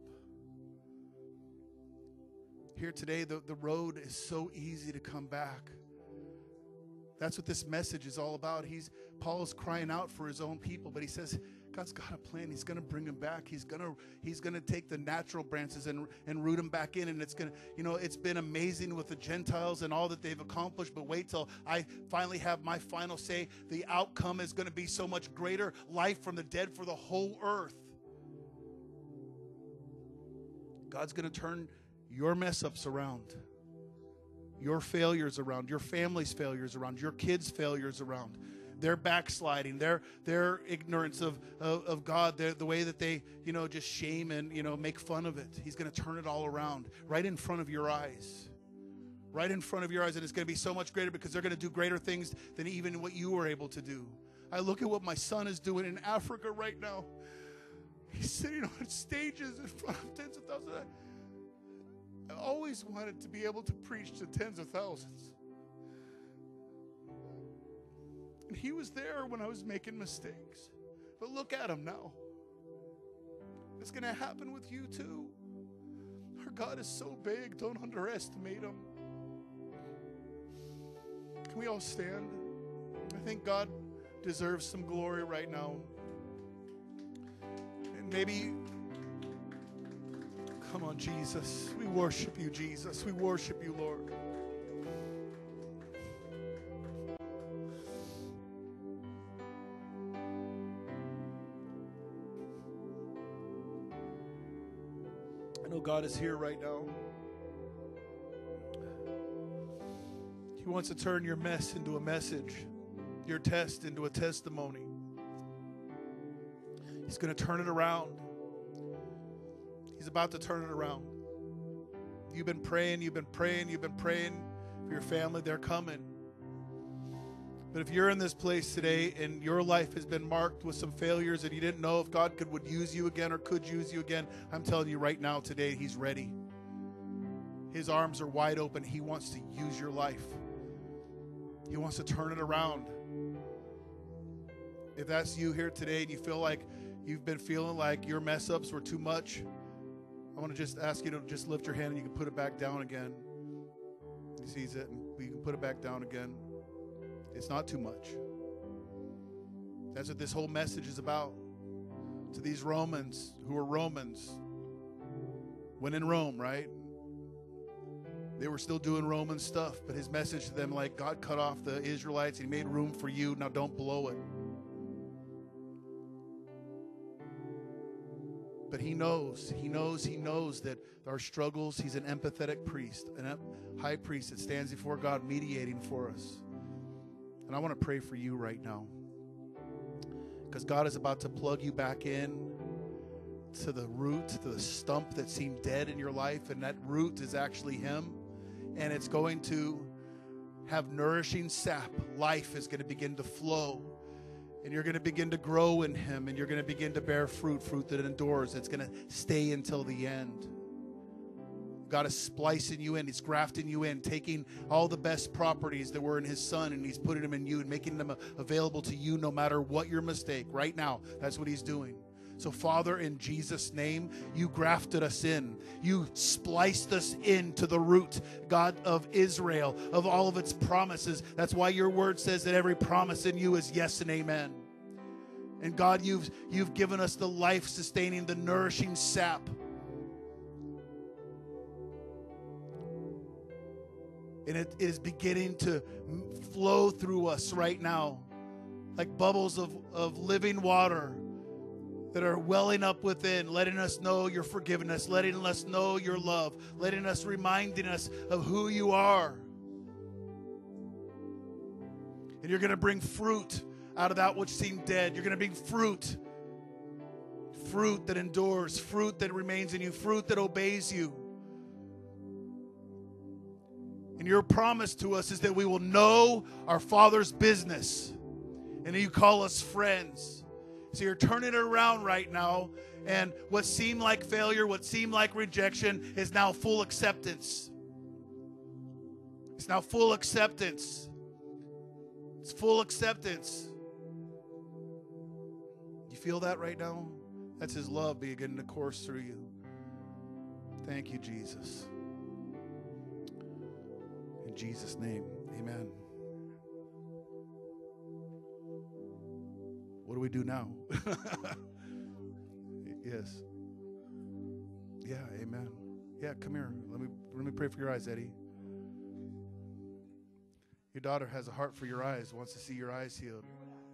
Here today, the road is so easy to come back. That's what this message is all about. Paul is crying out for his own people, but he says, God's got a plan. He's going to bring them back. He's going to take the natural branches and root them back in. And it's going to, it's been amazing with the Gentiles and all that they've accomplished, but wait till I finally have my final say. The outcome is going to be so much greater. Life from the dead for the whole earth. God's going to turn your mess-ups around, your failures around, your family's failures around, your kids' failures around, their backsliding, their ignorance of God, the way that they, just shame and, make fun of it. He's going to turn it all around right in front of your eyes. Right in front of your eyes, and it's going to be so much greater because they're going to do greater things than even what you were able to do. I look at what my son is doing in Africa right now. He's sitting on stages in front of tens of thousands. I always wanted to be able to preach to tens of thousands. And he was there when I was making mistakes. But look at him now. It's going to happen with you too. Our God is so big, don't underestimate him. Can we all stand? I think God deserves some glory right now. And maybe, come on, Jesus. We worship you, Jesus. We worship you, Lord. I know God is here right now. He wants to turn your mess into a message, your test into a testimony. He's going to turn it around. He's about to turn it around. You've been praying for your family. They're coming. But if you're in this place today and your life has been marked with some failures and you didn't know if God would use you again or could use you again, I'm telling you right now today, he's ready. His arms are wide open. He wants to use your life. He wants to turn it around. If that's you here today and you feel like you've been feeling like your mess ups were too much, I want to just ask you to just lift your hand and you can put it back down again. He sees it and we can put it back down again. It's not too much. That's what this whole message is about. To these Romans who are Romans. When in Rome, right? They were still doing Roman stuff, but his message to them, like, God cut off the Israelites. He made room for you. Now don't blow it. But he knows that our struggles, he's an empathetic priest, a high priest that stands before God mediating for us. And I want to pray for you right now. Because God is about to plug you back in to the root, to the stump that seemed dead in your life. And that root is actually him. And it's going to have nourishing sap. Life is going to begin to flow. And you're going to begin to grow in him. And you're going to begin to bear fruit that endures. It's going to stay until the end. God is splicing you in. He's grafting you in, taking all the best properties that were in his son, and he's putting them in you and making them available to you no matter what your mistake. Right now, that's what he's doing. So, Father, in Jesus' name, you grafted us in. You spliced us into the root, God, of Israel, of all of its promises. That's why your word says that every promise in you is yes and amen. And God, you've given us the life-sustaining, the nourishing sap. And it is beginning to flow through us right now, like bubbles of living water that are welling up within, letting us know your forgiveness, letting us know your love, reminding us of who you are. And you're going to bring fruit out of that which seemed dead. You're going to bring fruit that endures, fruit that remains in you, fruit that obeys you. And your promise to us is that we will know our Father's business. And you call us friends. So you're turning it around right now. And what seemed like failure, what seemed like rejection is now full acceptance. It's now full acceptance. It's full acceptance. You feel that right now? That's his love beginning to course through you. Thank you, Jesus. In Jesus' name, amen. What do we do now? Yes. Yeah, amen. Yeah, come here. Let me pray for your eyes, Eddie. Your daughter has a heart for your eyes, wants to see your eyes healed.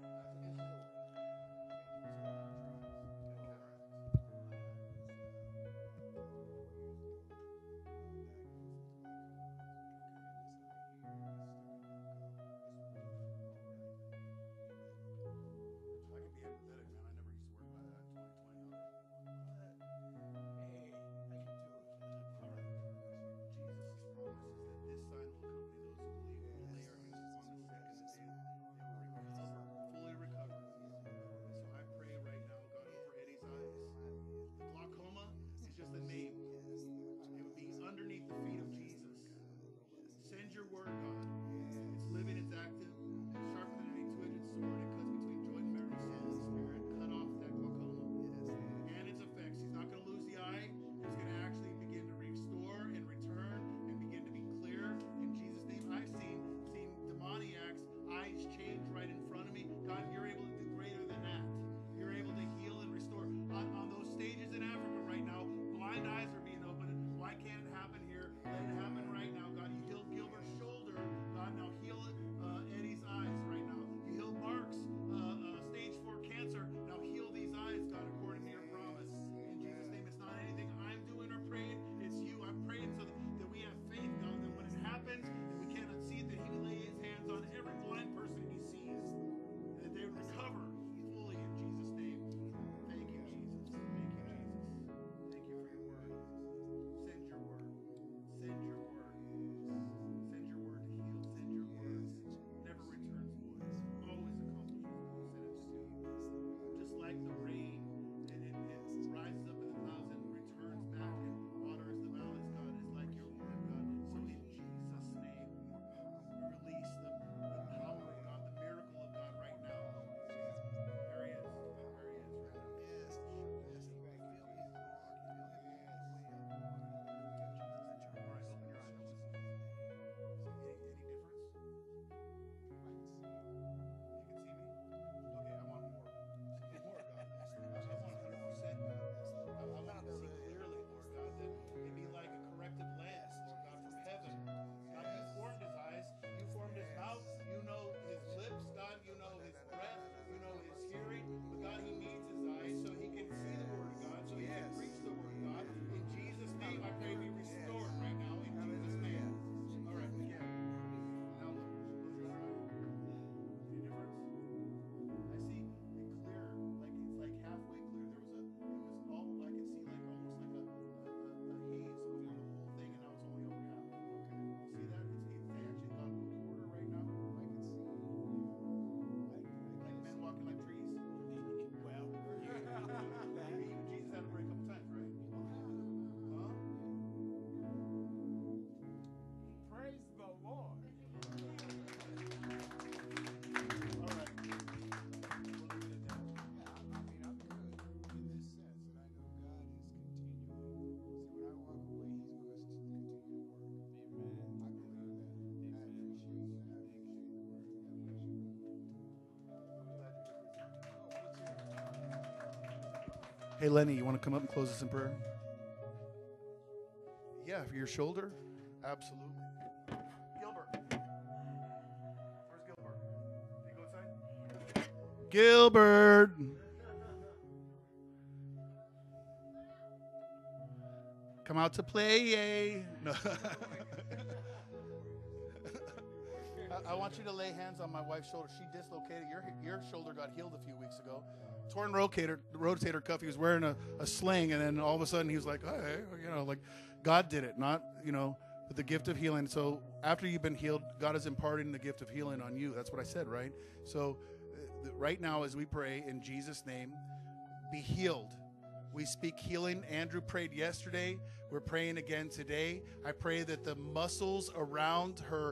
Hey, Lenny, you want to come up and close us in prayer? Yeah, for your shoulder? Absolutely. Gilbert. Where's Gilbert? Can you go inside? Gilbert. Come out to play, yay. No. I want you to lay hands on my wife's shoulder. She dislocated. Your shoulder got healed a few weeks ago. Torn rotator cuff. He was wearing a sling, and then all of a sudden he was like, hey, like God did it, not, But the gift of healing. So after you've been healed, God is imparting the gift of healing on you. That's what I said, right? So right now as we pray in Jesus' name, be healed. We speak healing. Andrew prayed yesterday. We're praying again today. I pray that the muscles around her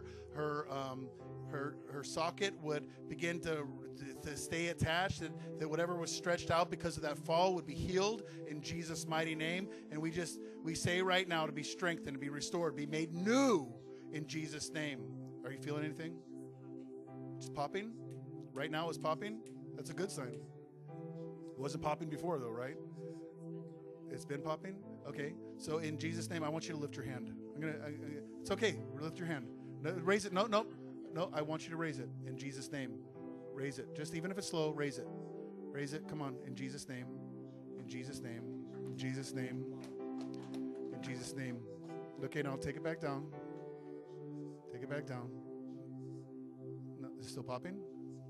socket would begin to stay attached, that whatever was stretched out because of that fall would be healed in Jesus' mighty name. And we say right now to be strengthened, to be restored, be made new in Jesus' name. Are you feeling anything? It's popping? Right now it's popping? That's a good sign. It wasn't popping before though, right? It's been popping? Okay. So in Jesus' name, I want you to lift your hand. It's okay. Lift your hand. No, raise it. No. I want you to raise it in Jesus' name. Raise it. Just even if it's slow, raise it. Raise it. Come on. In Jesus' name. In Jesus' name. In Jesus' name. In Jesus' name. Okay, now take it back down. Take it back down. No, is it still popping?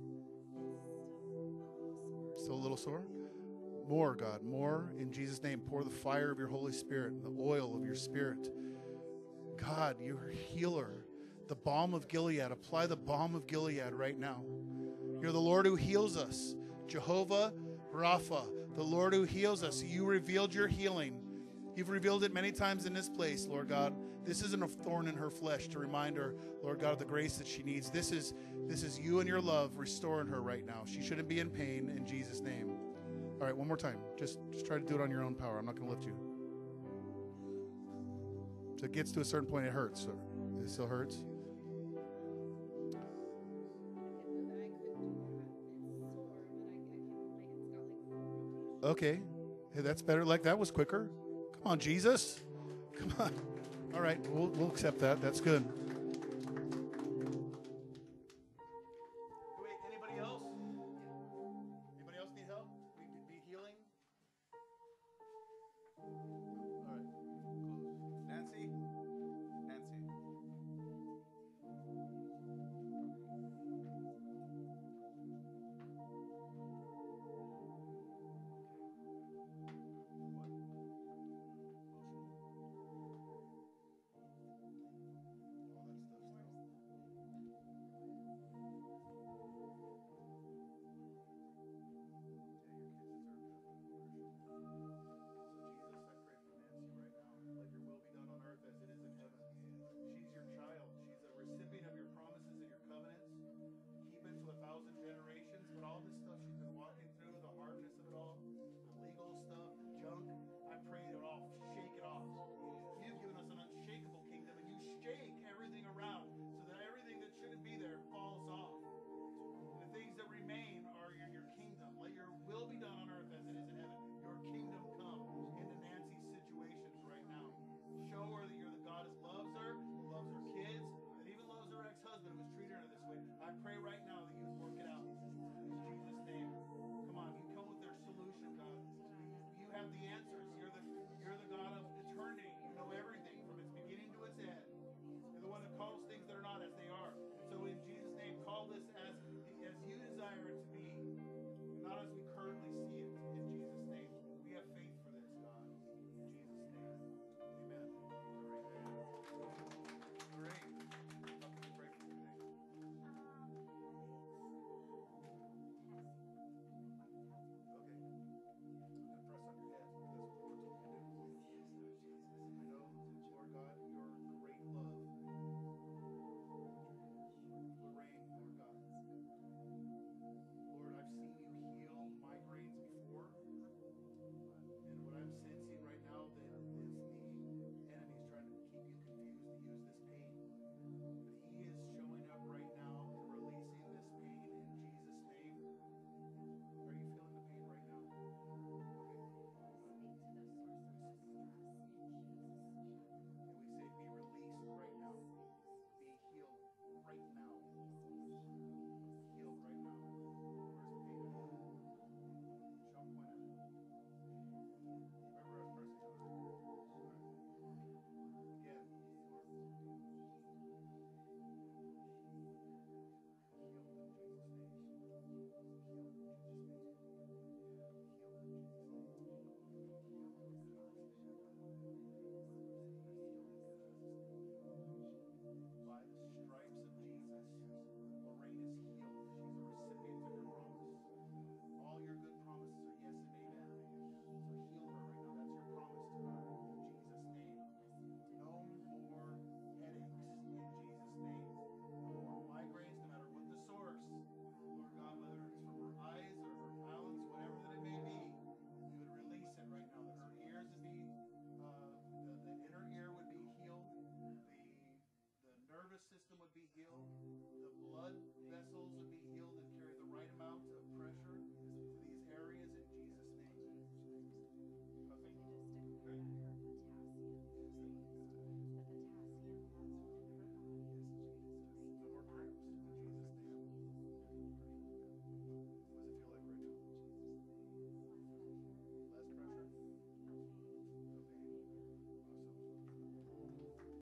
Still a little sore? More, God, more in Jesus' name. Pour the fire of your Holy Spirit, the oil of your Spirit. God, you're a healer. The balm of Gilead. Apply the balm of Gilead right now. You're the Lord who heals us. Jehovah Rapha, the Lord who heals us. You revealed your healing. You've revealed it many times in this place, Lord God. This isn't a thorn in her flesh to remind her, Lord God, of the grace that she needs. This is you and your love restoring her right now. She shouldn't be in pain in Jesus' name. All right, one more time. Just try to do it on your own power. I'm not going to lift you. So it gets to a certain point, it hurts. So it still hurts? Okay. Hey, that's better. Like that was quicker. Come on, Jesus. Come on. All right, we'll accept that. That's good.